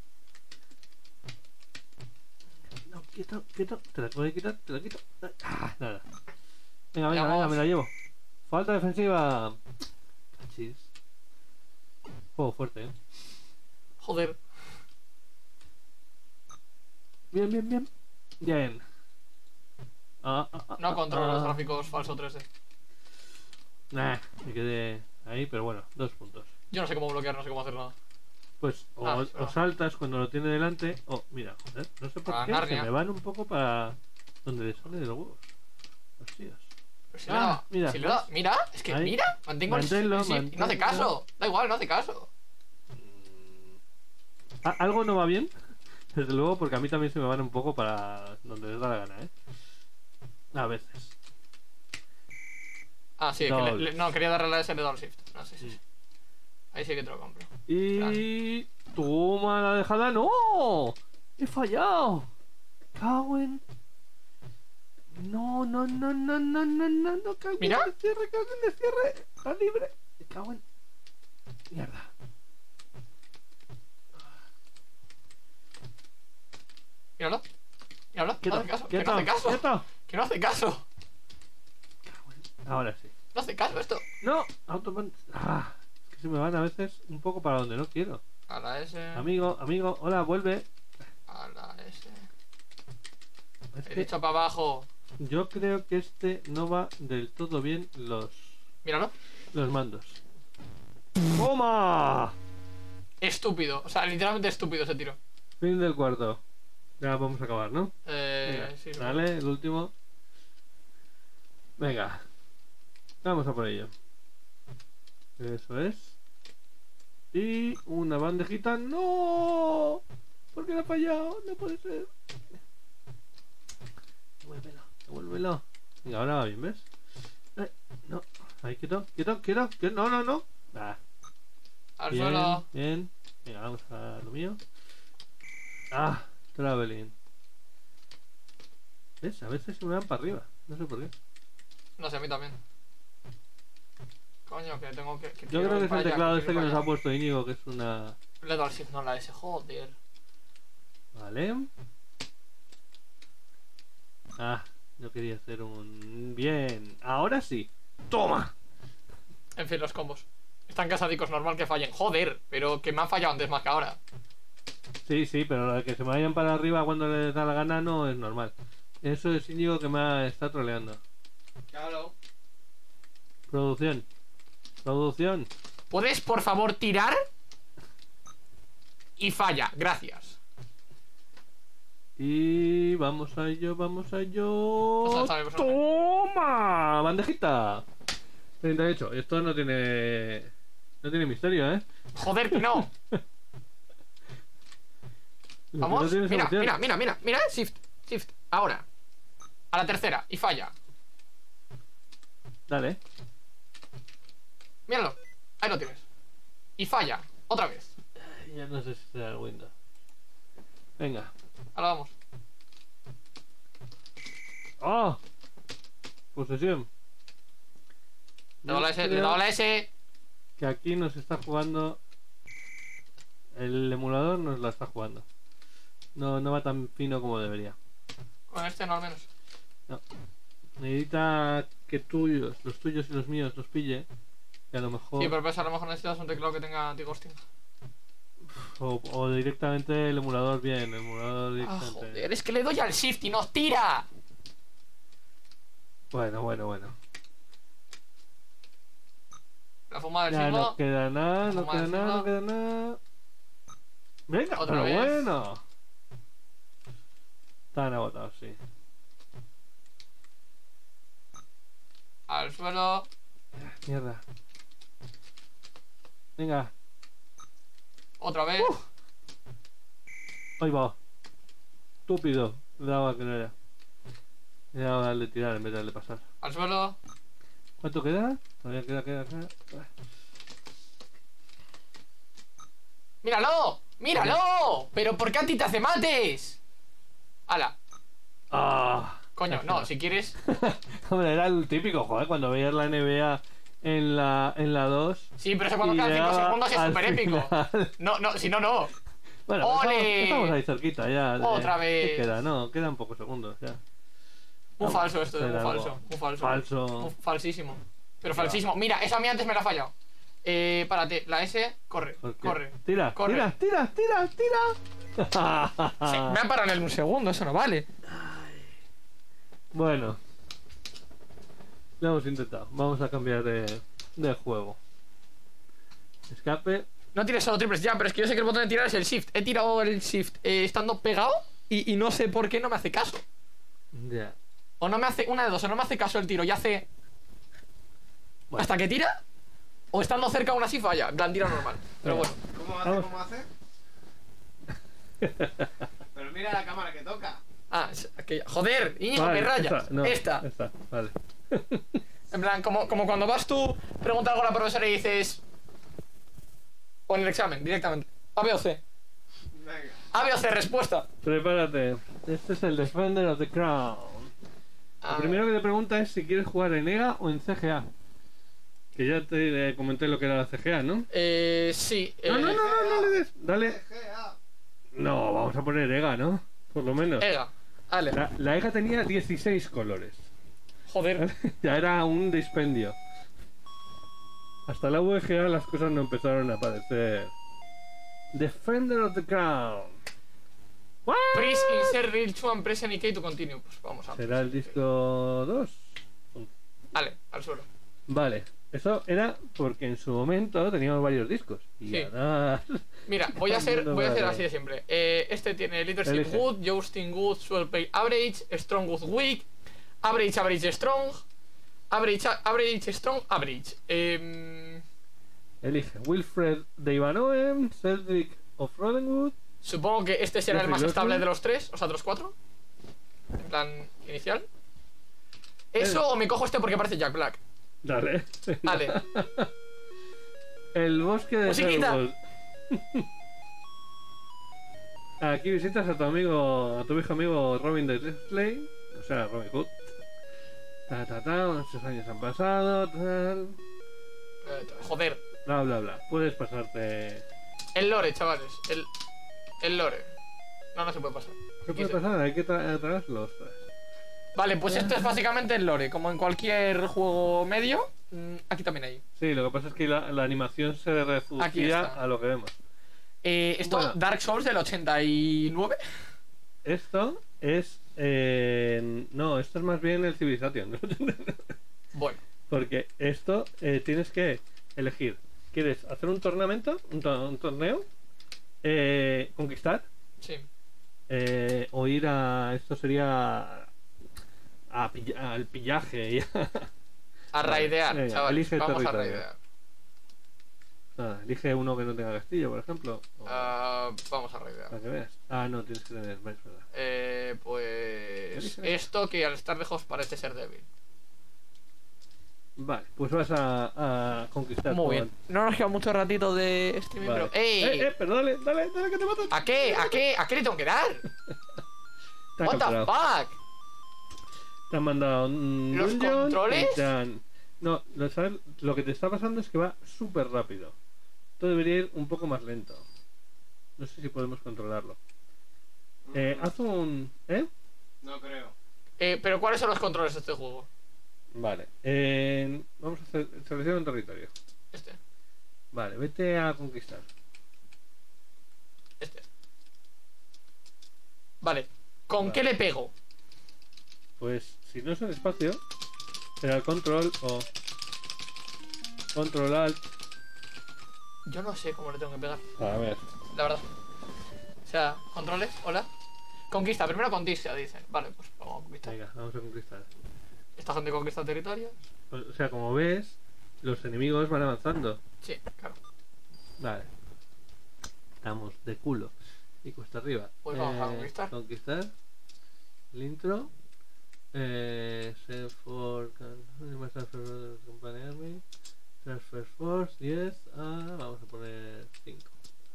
No, quieto, quieto. Te la voy a quitar, te la quito. Ah, nada. Venga, venga, Vamos. venga, me la llevo. Falta defensiva. Chis. Juego fuerte, eh. Joder. Bien, bien, bien. Bien. Ah, ah, ah, No ah, controlo los ah. gráficos falso tres D. Nah, me quedé ahí, pero bueno, dos puntos. Yo no sé cómo bloquear, no sé cómo hacer nada. Pues o, Ah, o es verdad. saltas cuando lo tiene delante, o mira, joder, no sé por A qué, Narnia. se me van un poco para donde le sale de los huevos. Hostias. Pero si Ah, le da, mira, si le da, ¿ves? mira, es que Ahí. mira, mantengo el Manténlo, sí, y no hace manténlo. caso. Da igual, no hace caso. A- algo no va bien, desde luego, porque a mí también se me van un poco para donde les da la gana, ¿eh? A veces. Ah, sí, que le- Doble. le- no, quería darle la S de Double Shift. No, sí, sí, Sí. sí. Ahí sí que te lo compro. Y... ¡Toma la dejada! ¡No! ¡He fallado! ¡Cago en... No, no, no, no, no, no, no, no, cago en Mira. el cierre, cago en el cierre. Está libre. Me cago en... Mierda. Míralo. Míralo. No Quieto, hace caso. Que quieto, no hace caso. quieto. Que no hace caso. Ahora sí. No hace caso esto. No, automan... Ah, es que se me van a veces un poco para donde no quiero. A la S. Amigo, amigo, hola, vuelve. A la S. Es He que dicho para abajo. yo creo que este no va del todo bien los, Míralo. los mandos. ¡Toma! Estúpido. O sea, literalmente estúpido ese tiro. Fin del cuarto. Ya vamos a acabar, ¿no? Eh. Venga, Sí, dale, el último. Venga. Vamos a por ello. Eso es. Y una bandejita. ¡No! ¿Por qué la ha fallado? No puede ser. Devuélvelo, devuélvelo. Venga, ahora va bien, ¿ves? Eh, no. Ahí, quieto, quieto, quieto, quieto. No, no, no. Ah, Al bien, suelo. bien. Venga, vamos a lo mío. Ah, traveling. ¿Ves? A veces se me van para arriba. No sé por qué. No sé, a mí también. Coño, que tengo que. que Yo quiero creo que ir es para el allá, teclado quiero este ir que para nos ha allá. puesto Íñigo, que es una... Le he dado al shift, no la S, joder. Vale. Ah, yo quería hacer un... Bien. Ahora sí. ¡Toma! En fin, los combos. Están casadicos, normal que fallen. Joder, pero que me han fallado antes más que ahora. Sí, sí, pero lo de que se me vayan para arriba cuando les da la gana no es normal. Eso es Íñigo que me ha- está troleando. Claro. Producción. Producción. ¿Puedes, por favor, tirar? Y falla, gracias. Y vamos a ello, vamos a ello. O sea, sabemos lo que- ¡Toma! Bandejita. treinta y ocho. Esto no tiene... No tiene misterio, ¿eh? Joder, que no. Lo que Vamos, no tiene mira, solución. mira, mira, mira, mira, shift, shift, ahora. A la tercera, y falla. Dale. Míralo, ahí lo tienes. Y falla, otra vez. Ya no sé si será el Windows. Venga. Ahora vamos. ¡Oh! Posesión. Le doy la S, le Creo doy la S. que aquí nos está jugando. El emulador nos la está jugando. No, no va tan fino como debería. Con este no, al menos. Necesita que tuyos, los tuyos y los míos los pille. Y a lo mejor. Sí, pero pues a lo mejor necesitas un teclado que tenga anti-ghosting. o, o directamente el emulador bien. El emulador Ah, directamente. joder, es que le doy al shift y no tira. Bueno, bueno, bueno. La fumada del Ya siglo. no queda nada, no Toma queda el nada, no siglo. queda nada. Venga, Otra pero vez. bueno. Están agotados, sí. Al suelo. Mierda. Venga. Otra vez. Uh. Ahí va. Estúpido. Le daba que no era. Le daba a darle tirar en vez de darle pasar. Al suelo. ¿Cuánto queda? Todavía queda, queda, queda. ¡Míralo! ¡Míralo! ¿Pero por qué a ti te hace mates? ¡Hala! ¡Ah! Coño, no, si quieres. Hombre, era el típico, joder, cuando veías la N B A en la, en la dos. Sí, pero eso cuando y quedan cinco llegaba segundos es al súper épico. final. No, no, si no, no. Bueno, pues ¡Ole! estamos, estamos ahí cerquita ya. de- Otra ¿qué vez. queda? No, quedan pocos segundos ya. Muy Vamos falso a esto, hacer muy algo. falso. Muy falso. Falso. Muy falsísimo. Pero Ya. falsísimo. Mira, esa a mí antes me la ha fallado. Eh, párate, la S, corre, ¿Por qué? corre. Tira, corre. tira, tira, tira, tira. Sí, me han parado en un segundo, eso no vale. Bueno, lo hemos intentado. Vamos a cambiar de, de juego. Escape. No tires solo triples, ya, pero es que yo sé que el botón de tirar es el shift. He tirado el shift eh, estando pegado y, y no sé por qué no me hace caso. Ya. O no me hace, una de dos, o no me hace caso el tiro y hace Bueno. hasta que tira, o estando cerca aún así falla, en plan tira normal. Pero Venga. bueno, ¿Cómo hace? Vamos. ¿Cómo hace? Pero mira la cámara que toca. ah, es aquella. Joder, Íñigo, Vale, que rayas. esta, no, esta. esta, vale. En plan, como, como cuando vas tú, preguntas algo a la profesora y dices. O en el examen, directamente. A, B o C. Venga. A, B o C, respuesta. Prepárate. Este es el Defender of the Crown. A Lo primero que te pregunta es si quieres jugar en E G A o en C G A. Que ya te eh, comenté lo que era la C G A, ¿no? Eh, sí. eh, No, no, no, no, no le des. Dale. G A. No, vamos a poner EGA, ¿no? Por lo menos. Ega. Vale. La, la EGA tenía dieciséis colores. Joder. Ya era un dispendio. Hasta la V G A las cosas no empezaron a aparecer. Defender of the Crown. ¿What? Please insert real to and press any key to continue. Pues vamos a. ¿Será el disco dos? Vale, al suelo. Vale, eso era porque en su momento teníamos varios discos. Y Sí. ahora... Mira, voy a hacer, Cambiando voy a hacer para- así de siempre. Eh, este tiene Leadership Elige. Good, Jousting Good, Swell Play Average, Strong Good Weak, Average Average Strong, Average Average Strong Average. Eh, Elige Wilfred de Ivanoem, Cedric of Rodenwood. supongo que este será el Jeffrey más Lockwood. estable de los tres, o sea, de los cuatro. En plan inicial. ¿Eso o me cojo este porque parece Jack Black? Dale. Vale. El bosque de Musiquita. Thorwald. Aquí visitas a tu amigo, a tu viejo amigo Robin de Display, o sea, Robin Hood. Ta ta ta, muchos años han pasado, tal. Eh, joder. Bla bla bla. Puedes pasarte. El lore, chavales. El, el lore. No, no se puede pasar. ¿Qué puede Quise. pasar? Hay que tra traerlos. Vale, pues esto es básicamente el lore. Como en cualquier juego medio, mm, aquí también hay. Sí, lo que pasa es que la, la animación se Aquí reducía está. a lo que vemos. Eh, esto, Bueno. Dark Souls del ochenta y nueve. Esto es. Eh, no, esto es más bien el Civilization. Bueno, Porque esto eh, tienes que elegir. ¿Quieres hacer un tornamento? ¿Un, to- un torneo? Eh, ¿Conquistar? sí. Eh, o ir a. Esto sería. A pilla- al pillaje. y a- A raidear, Venga, chavales. elige Vamos a territorio. raidear. Nada, elige uno que no tenga castillo, por ejemplo. o- Ah, vamos a raidear. Para que veas. Ah, no, tienes que tener. Es verdad. Eh, pues. Elige. Esto que al estar lejos parece ser débil. Vale, pues vas a, a conquistar. Muy todo bien. No nos queda mucho ratito de streaming, el- Vale. pero. ¡Ey! Eh, eh, pero dale, dale, dale que te matan. ¿A qué? ¿A qué? ¿A qué le tengo que dar? Te han ¿What the capturado. fuck? Te han mandado un ¿Los dungeon controles? y te han- No, lo, ¿sabes? Lo que te está pasando es que va súper rápido. Esto debería ir un poco más lento. No sé si podemos controlarlo. Eh, haz un... ¿Eh? No creo. Eh, pero ¿cuáles son los controles de este juego? Vale. Eh, vamos a hacer... Selecciona un territorio. Este, Vale, vete a conquistar. este. Vale. ¿Con Vale. qué le pego? Pues si no es el espacio, será control o... Control alt. Yo no sé cómo le tengo que pegar, A ver. la verdad. O sea, controles, hola. Conquista, primero conquista, dicen. Vale, pues vamos a conquistar. Venga, vamos a conquistar. Esta gente conquista territorios. O sea, como ves, los enemigos van avanzando. Sí, claro. Vale. Estamos de culo. Y cuesta arriba. Pues vamos a conquistar. Conquistar. El intro. Eh, Send for can- Transfer Company Army. Transfer Force diez. Ah, vamos a poner cinco.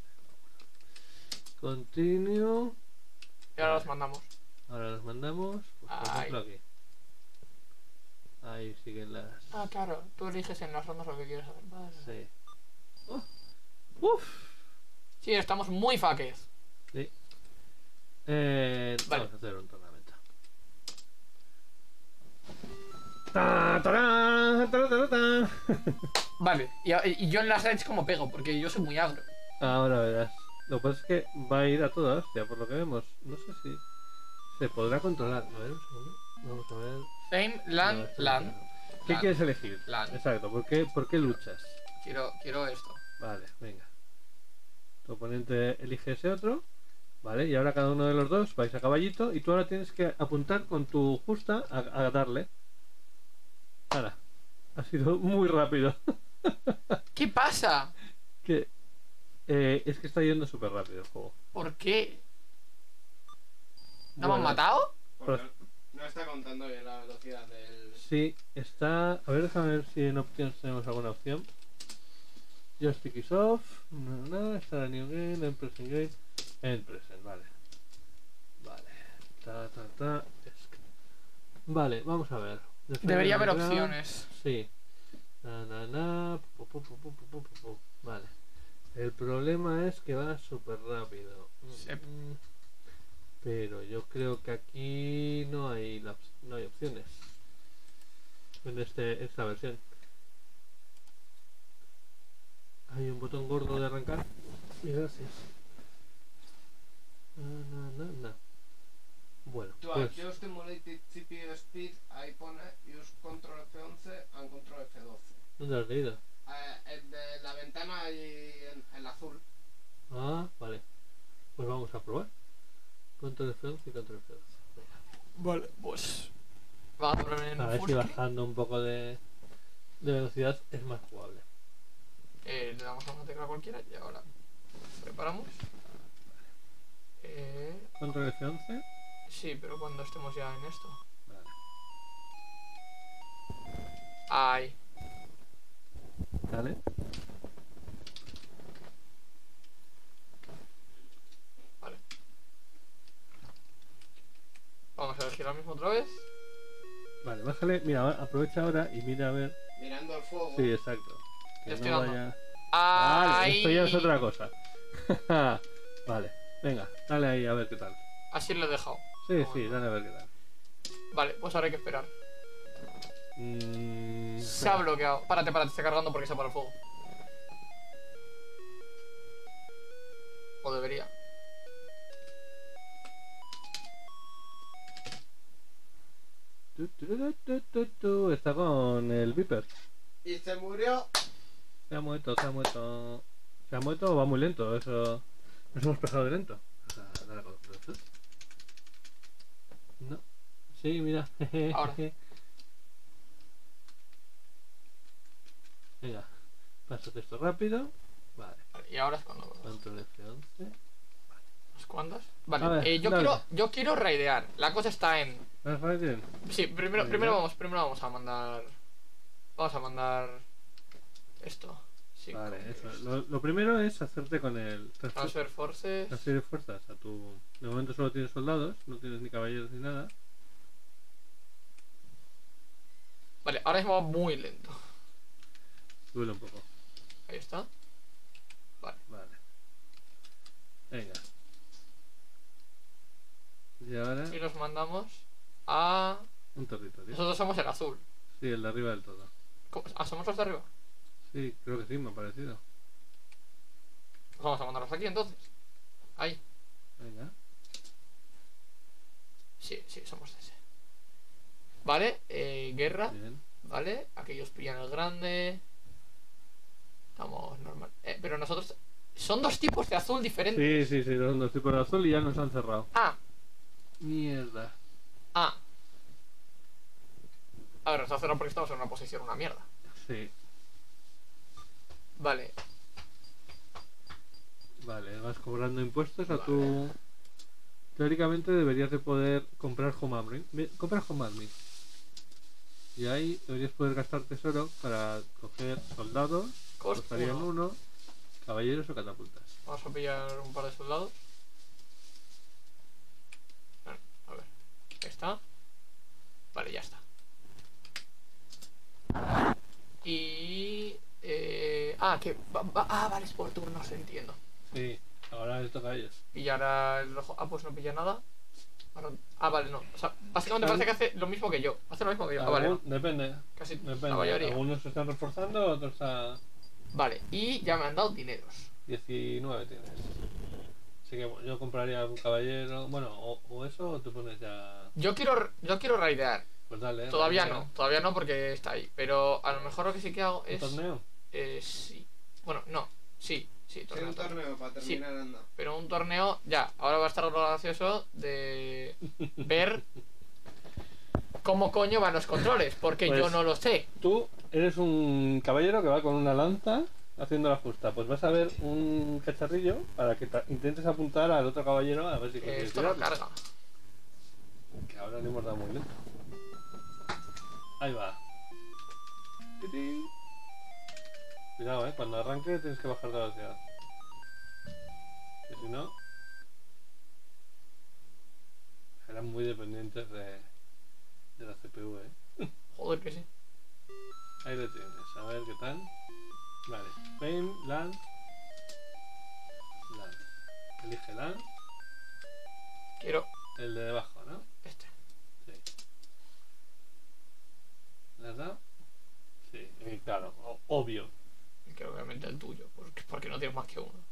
Continue. Y ahora los mandamos. Ahora los mandamos. Pues, por Ay. ejemplo aquí. Ahí siguen las. Ah, claro. Tú eliges en las rondas lo que quieres hacer. Vale. Sí. Oh. Uf. Sí, estamos muy faques. Sí. Eh, Vale. Vamos a hacer un tornamento. Ta, tará, tará, tará, tará. Vale. Y, y yo en las raids como pego, porque yo soy muy agro. Ahora verás. Lo que pasa es que va a ir a toda hostia, por lo que vemos. No sé si se podrá controlar. A ver, un segundo. Vamos a ver. Fame, No, land, esto no land. quiero. ¿Qué Land. quieres elegir? Land. Exacto. ¿Por qué, ¿Por qué luchas? Quiero, quiero esto. Vale, venga. Tu oponente elige ese otro. Vale, y ahora cada uno de los dos vais a caballito y tú ahora tienes que apuntar con tu justa a, a darle. Ahora. Ha sido muy rápido. ¿Qué pasa? que eh, es que está yendo súper rápido el juego. ¿Por qué? ¿No me Bueno, han matado? Porque no está contando bien la velocidad del. Sí, está. A ver, déjame ver si en options tenemos alguna opción. Joystick is off. No, no, está la new game, end present game. End present, vale. Vale. Ta, ta, ta. Esc. Vale, vamos a ver. Defender Debería haber the ground. opciones. Sí. Na, na, na. Pu, pu, pu, pu, pu, pu, pu, pu. Vale. El problema es que va súper rápido. Sí. Mm, Pero yo creo que aquí no hay la op- no hay opciones en este esta versión. Hay un botón gordo de arrancar. Y gracias. Na, na, na, na. Bueno, To pues adjust simulated C P U speed, ahí pone use control F once and control F doce. ¿dónde has leído? Eh, el de la ventana ahí en el azul. Ah, vale. Pues vamos a probar. Control F once y control F doce. Venga. Vale, pues. Vamos a poner en A ver full si screen. bajando un poco de, de velocidad es más jugable. Eh, le damos a una tecla cualquiera y ahora preparamos. Eh, Control F once. sí, pero cuando estemos ya en esto. Vale. Ahí. Dale. Vale. Vamos a elegir lo mismo otra vez. Vale, bájale. Mira, aprovecha ahora y mira a ver. Mirando el fuego. Sí, exacto. Que Le estoy no dando. vaya. Ahí. Vale, esto ya es otra cosa. Vale, venga, dale ahí a ver qué tal. Así lo he dejado. Sí, Como sí, no. dale a ver qué tal. Vale, pues ahora hay que esperar. Mm, Se ha bloqueado. Párate, párate, está cargando porque se para el fuego. O debería. tu, tu, tu, tu, tu, tu. Está con el Viper. Y se murió. Se ha muerto, se ha muerto. Se ha muerto o va muy lento, eso. Nos hemos pasado de lento. O sea, dale a control F. No. Sí, mira. Ahora. Venga, pásate esto rápido. Vale, Vale, y ahora es cuando. control F once. ¿Unas cuantas? A Vale, ver, eh, yo, dale. quiero, yo quiero raidear. La cosa está en. ¿Vas bien? Sí, primero, Muy primero bien. vamos, primero vamos a mandar. Vamos a mandar. Esto. Sí, Vale, con- eso. Lo, lo primero es hacerte con el transfer, Transfer forces. transferir fuerzas a tu. De momento solo tienes soldados, no tienes ni caballeros ni nada. Vale, ahora mismo va muy lento. Duele un poco. Ahí está. Vale. Vale. Venga. Y ahora Y los mandamos a. un territorio. Nosotros somos el azul. Sí, el de arriba del todo. ¿Cómo? Ah, somos los de arriba. Sí, creo que sí, me ha parecido. Pues vamos a mandarlos aquí entonces. Ahí. Venga. Sí, sí, somos ese. Vale, eh, guerra. Bien. Vale, aquellos pillan el grande. Estamos normal. Eh, pero nosotros. Son dos tipos de azul diferentes. Sí, sí, sí, son dos tipos de azul y ya nos han cerrado. Ah, Mierda. ah. A ver, nos ha cerrado porque estamos en una posición una mierda. Sí. Vale. Vale, vas cobrando impuestos a Vale. tu... Teóricamente deberías de poder comprar Home Army. Ve, compra Home Army. Y ahí deberías poder gastar tesoro para coger soldados, Cost costarían uno. uno, caballeros o catapultas. Vamos a pillar un par de soldados. Vale, a ver. Ahí está. Vale, ya está. Y... Eh, ah, que... va- va- ah, vale, es por turnos, entiendo. Sí, ahora les toca a ellos. Pillará el rojo. Ah, pues no pilla nada. Ahora- Ah, vale, no. O sea, básicamente parece que hace lo mismo que yo. Hace lo mismo que yo. Ah, vale, Algún- no. Depende, Casi la depende. mayoría. Algunos se están reforzando, otros a Vale, y ya me han dado dineros. diecinueve tienes. Así que bueno, yo compraría un caballero, bueno, o, o eso, o tú pones ya... Yo quiero, yo quiero raidear. Pues dale. Todavía raidea. no, todavía no porque está ahí. Pero a lo mejor lo que sí que hago ¿Un es. torneo? Eh, sí. Bueno, no. Sí, sí, Sí, torneo. un torneo. torneo para Sí. terminar anda. Pero un torneo, ya. Ahora va a estar lo gracioso de ver cómo coño van los controles. Porque Pues- yo no lo sé. Tú eres un caballero que va con una lanza haciendo la justa. Pues vas a ver un cacharrillo para que ta- intentes apuntar al otro caballero a ver si Eh, consigues esto no tirarlo. carga. Que ahora le hemos dado muy lento. Ahí va. Titín. Cuidado, eh. Cuando arranque tienes que bajar de velocidad. Que si no... Eran muy dependientes de, de la C P U, eh. Joder, que sí. Ahí lo tienes. A ver qué tal. Vale. Fame, Land. Land. Elige Land. Quiero El de debajo, ¿no? este. Sí. ¿Le has dado? Sí, y claro, o- obvio. Que obviamente el tuyo, porque, porque no tienes más que uno.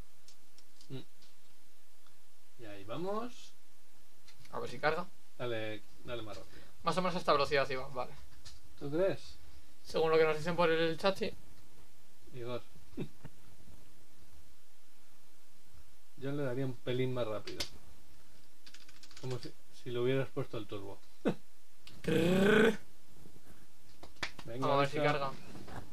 Y ahí vamos. A ver si carga. Dale, dale más rápido. Más o menos a esta velocidad iba, vale. ¿Tú crees? Según lo que nos dicen por el chat, sí. Igor. Yo le daría un pelín más rápido. Como si, si le hubieras puesto el turbo. Venga, Vamos a ver si esa. carga.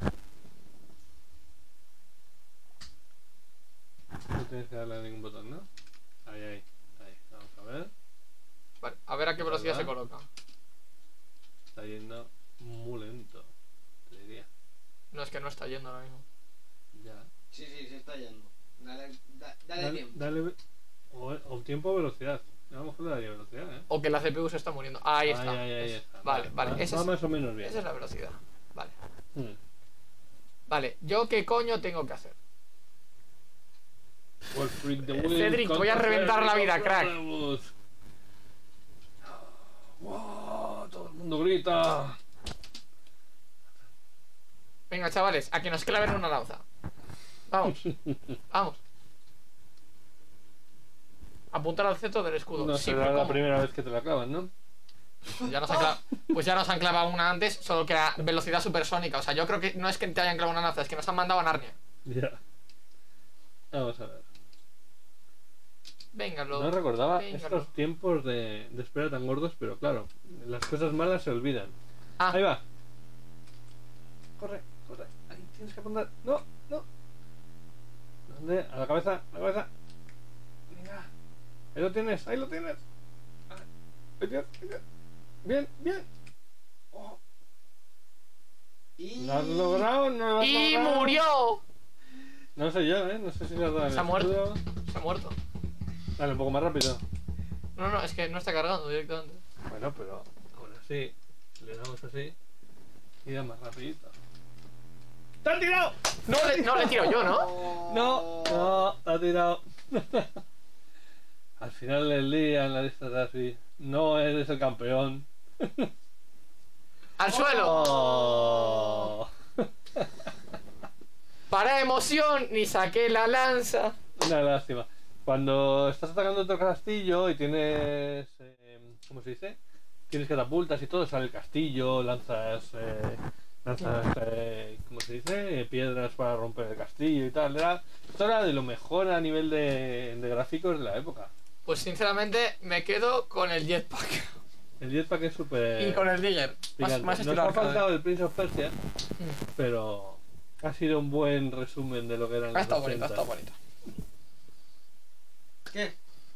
No tienes que darle a ningún botón, ¿no? Ahí, ahí, ahí. Vamos a ver. Vale, a ver a qué velocidad se ¿Verdad? coloca. Está yendo muy lento, te diría. No, es que no está yendo ahora mismo. Ya. Sí, sí, se está yendo. Dale, da- dale, Dale, tiempo. dale o, o tiempo o velocidad. A lo mejor le daría velocidad, ¿eh? O que la C P U se está muriendo. Ahí está. Ahí, ahí, ahí Eso. está. Vale, vale. Va, Esa va es, más o menos bien. esa es la velocidad. Vale. Hmm. Vale, ¿yo qué coño tengo que hacer? Wolf Freak the Eh, Wheel Cedric, te voy a contra reventar la Cedric vida, crack. Octavus. ¡Wow! Todo el mundo grita. Venga, chavales, a que nos claven una lanza. Vamos, vamos. Apuntar al centro del escudo. No Sí, será pero la ¿cómo? primera vez que te la clavan, ¿no? Ya nos han clavado, pues ya nos han clavado una antes, solo que a velocidad supersónica. O sea, yo creo que no es que te hayan clavado una lanza, es que nos han mandado a Narnia. Ya. Vamos a ver. Venga, lo... No recordaba venga, estos lo- tiempos de, de espera tan gordos, pero claro, las cosas malas se olvidan. Ah, Ahí va. Corre, corre. Ahí tienes que apuntar. No, no. ¿Dónde? A la cabeza, a la cabeza. Venga. Ahí lo tienes, ahí lo tienes. Ahí tienes, ahí tienes. Bien, bien. Oh, Y... ¿lo has logrado? ¿No lo has ¡y logrado? murió! No sé yo, ¿eh? No sé si le has dado el Se ha muerto. escudo. Se ha muerto. Dale, un poco más rápido. No, no, es que no está cargando directamente. Bueno, pero aún así, le damos así y da más rapidito. ¡Te has tirado! No le, no le tiro yo, ¿no? No, no, te ha tirado. Al final del día en la lista de así, no eres el campeón. ¡Al suelo! Oh. Para emoción, ni saqué la lanza. Una lástima. Cuando estás atacando otro castillo y tienes, eh, ¿cómo se dice? Tienes catapultas y todo, sale el castillo, lanzas, eh, lanzas, eh, ¿cómo se dice? Eh, piedras para romper el castillo y tal. Era, esto era de lo mejor a nivel de, de gráficos de la época. Pues sinceramente me quedo con el jetpack El jetpack es súper y con el digger. Más, picante. más Nos estilo ha arcade. faltado el Prince of Persia, Mm. pero ha sido un buen resumen de lo que eran Ha los estado bonito, ha ochenta. estado bonito. ¿Qué?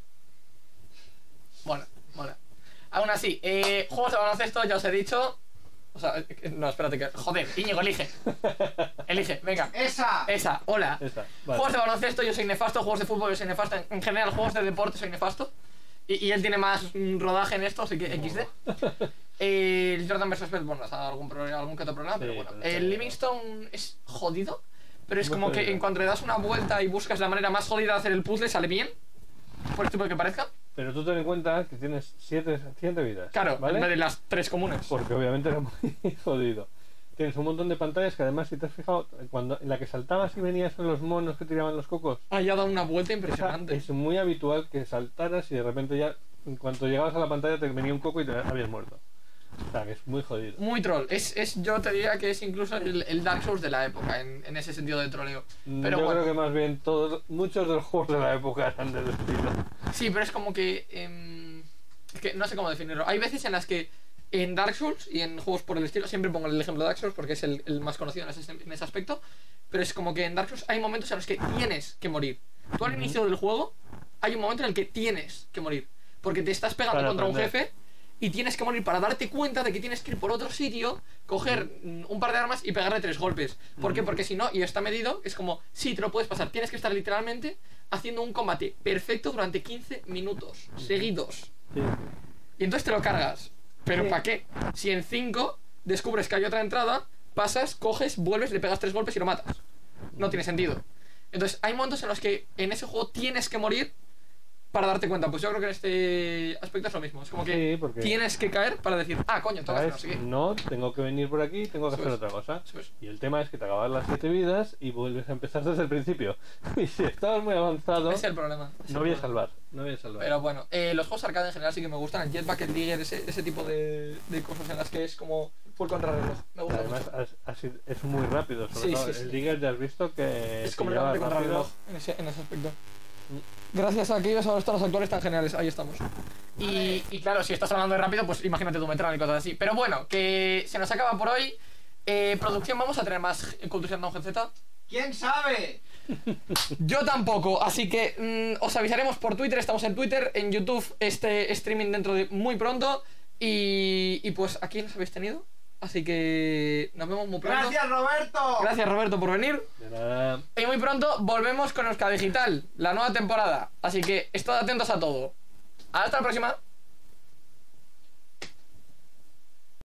Bueno, bueno. Aún así, eh, juegos de baloncesto, ya os he dicho. O sea, eh, no, espérate que. Joder, Íñigo, elige. Elige, venga. ¡Esa! Esa, hola. Esta, vale. Juegos de baloncesto, yo soy nefasto. Juegos de fútbol, yo soy nefasto. En, en general, juegos de deporte, soy nefasto. Y, y él tiene más mm, rodaje en esto, así que equis de. Eh, el Jordan versus. Pet, bueno, nos ha dado algún, problema, algún que otro problema, pero Sí, bueno. pero está El bien. Livingstone es jodido. Pero es Muy como que jodido. en cuanto le das una vuelta y buscas la manera más jodida de hacer el puzzle, sale bien. Por estúpido que parezca. Pero tú ten en cuenta que tienes siete vidas. Claro, ¿vale? en vez de las tres comunes. Porque obviamente era muy jodido. Tienes un montón de pantallas que además, si te has fijado, cuando en la que saltabas y venías en los monos que tiraban los cocos, Ah, ya ha dado una vuelta esa impresionante. es muy habitual que saltaras y de repente ya, en cuanto llegabas a la pantalla, te venía un coco y te habías muerto. O sea, que es muy jodido. Muy troll. Es, es, yo te diría que es incluso el, el Dark Souls de la época, en, en ese sentido de troleo. Pero Yo bueno. creo que más bien todos, muchos de los juegos de la época eran del estilo. Sí, pero es como que... em, es que no sé cómo definirlo. Hay veces en las que en Dark Souls y en juegos por el estilo, siempre pongo el ejemplo de Dark Souls porque es el, el más conocido en ese, en ese aspecto, pero es como que en Dark Souls hay momentos en los que tienes que morir. Tú al Ujú. inicio del juego hay un momento en el que tienes que morir, porque te estás pegando Para contra aprender. un jefe y tienes que morir para darte cuenta de que tienes que ir por otro sitio, coger mm, un par de armas y pegarle tres golpes. ¿Por qué? Ujú. Porque si no, y está medido, es como, sí, te lo puedes pasar, tienes que estar literalmente haciendo un combate perfecto durante quince minutos seguidos. Sí. Y entonces te lo cargas. ¿Pero Sí. para qué? Si en cinco descubres que hay otra entrada, pasas, coges, vuelves, le pegas tres golpes y lo matas. No tiene sentido. Entonces, hay momentos en los que en ese juego tienes que morir para darte cuenta. Pues yo creo que en este aspecto es lo mismo. Es como que Sí, porque- tienes que caer para decir, ah, coño, toca hacer no sé ¿Sabes? qué. No, tengo que venir por aquí, tengo que Eso hacer es. otra cosa. Eso es. Y el tema es que te acabas las siete vidas y vuelves a empezar desde el principio. Y si estabas muy avanzado, Ese es el problema. ese es no el voy a problema. salvar. No voy a salvar. Pero bueno, eh, los juegos arcade en general sí que me gustan. El Jetpack, el Digger, ese, ese tipo de, de cosas en las que es como full contrarreloj. Me gusta Además, mucho. as- así- es muy rápido. Sobre Sí, todo sí, el sí. Digger ya has visto que. Es que como el lleva de rápido. contrarreloj en ese, en ese aspecto. Gracias a aquellos ahora están los actuales tan geniales, ahí estamos. Y, y claro, si estás hablando de rápido, pues imagínate tu Metron y cosas así. Pero bueno, que se nos acaba por hoy. Eh, producción, ¿vamos a tener más Culture Down G Z? ¿Quién sabe? Yo tampoco, así que mm, os avisaremos por Twitter, estamos en Twitter, en YouTube este streaming dentro de muy pronto. Y, y pues aquí nos habéis tenido. Así que nos vemos muy pronto. ¡Gracias, Roberto! Gracias, Roberto, por venir. De nada. Y muy pronto volvemos con Euskadi Digital, la nueva temporada. Así que estad atentos a todo. Hasta la próxima.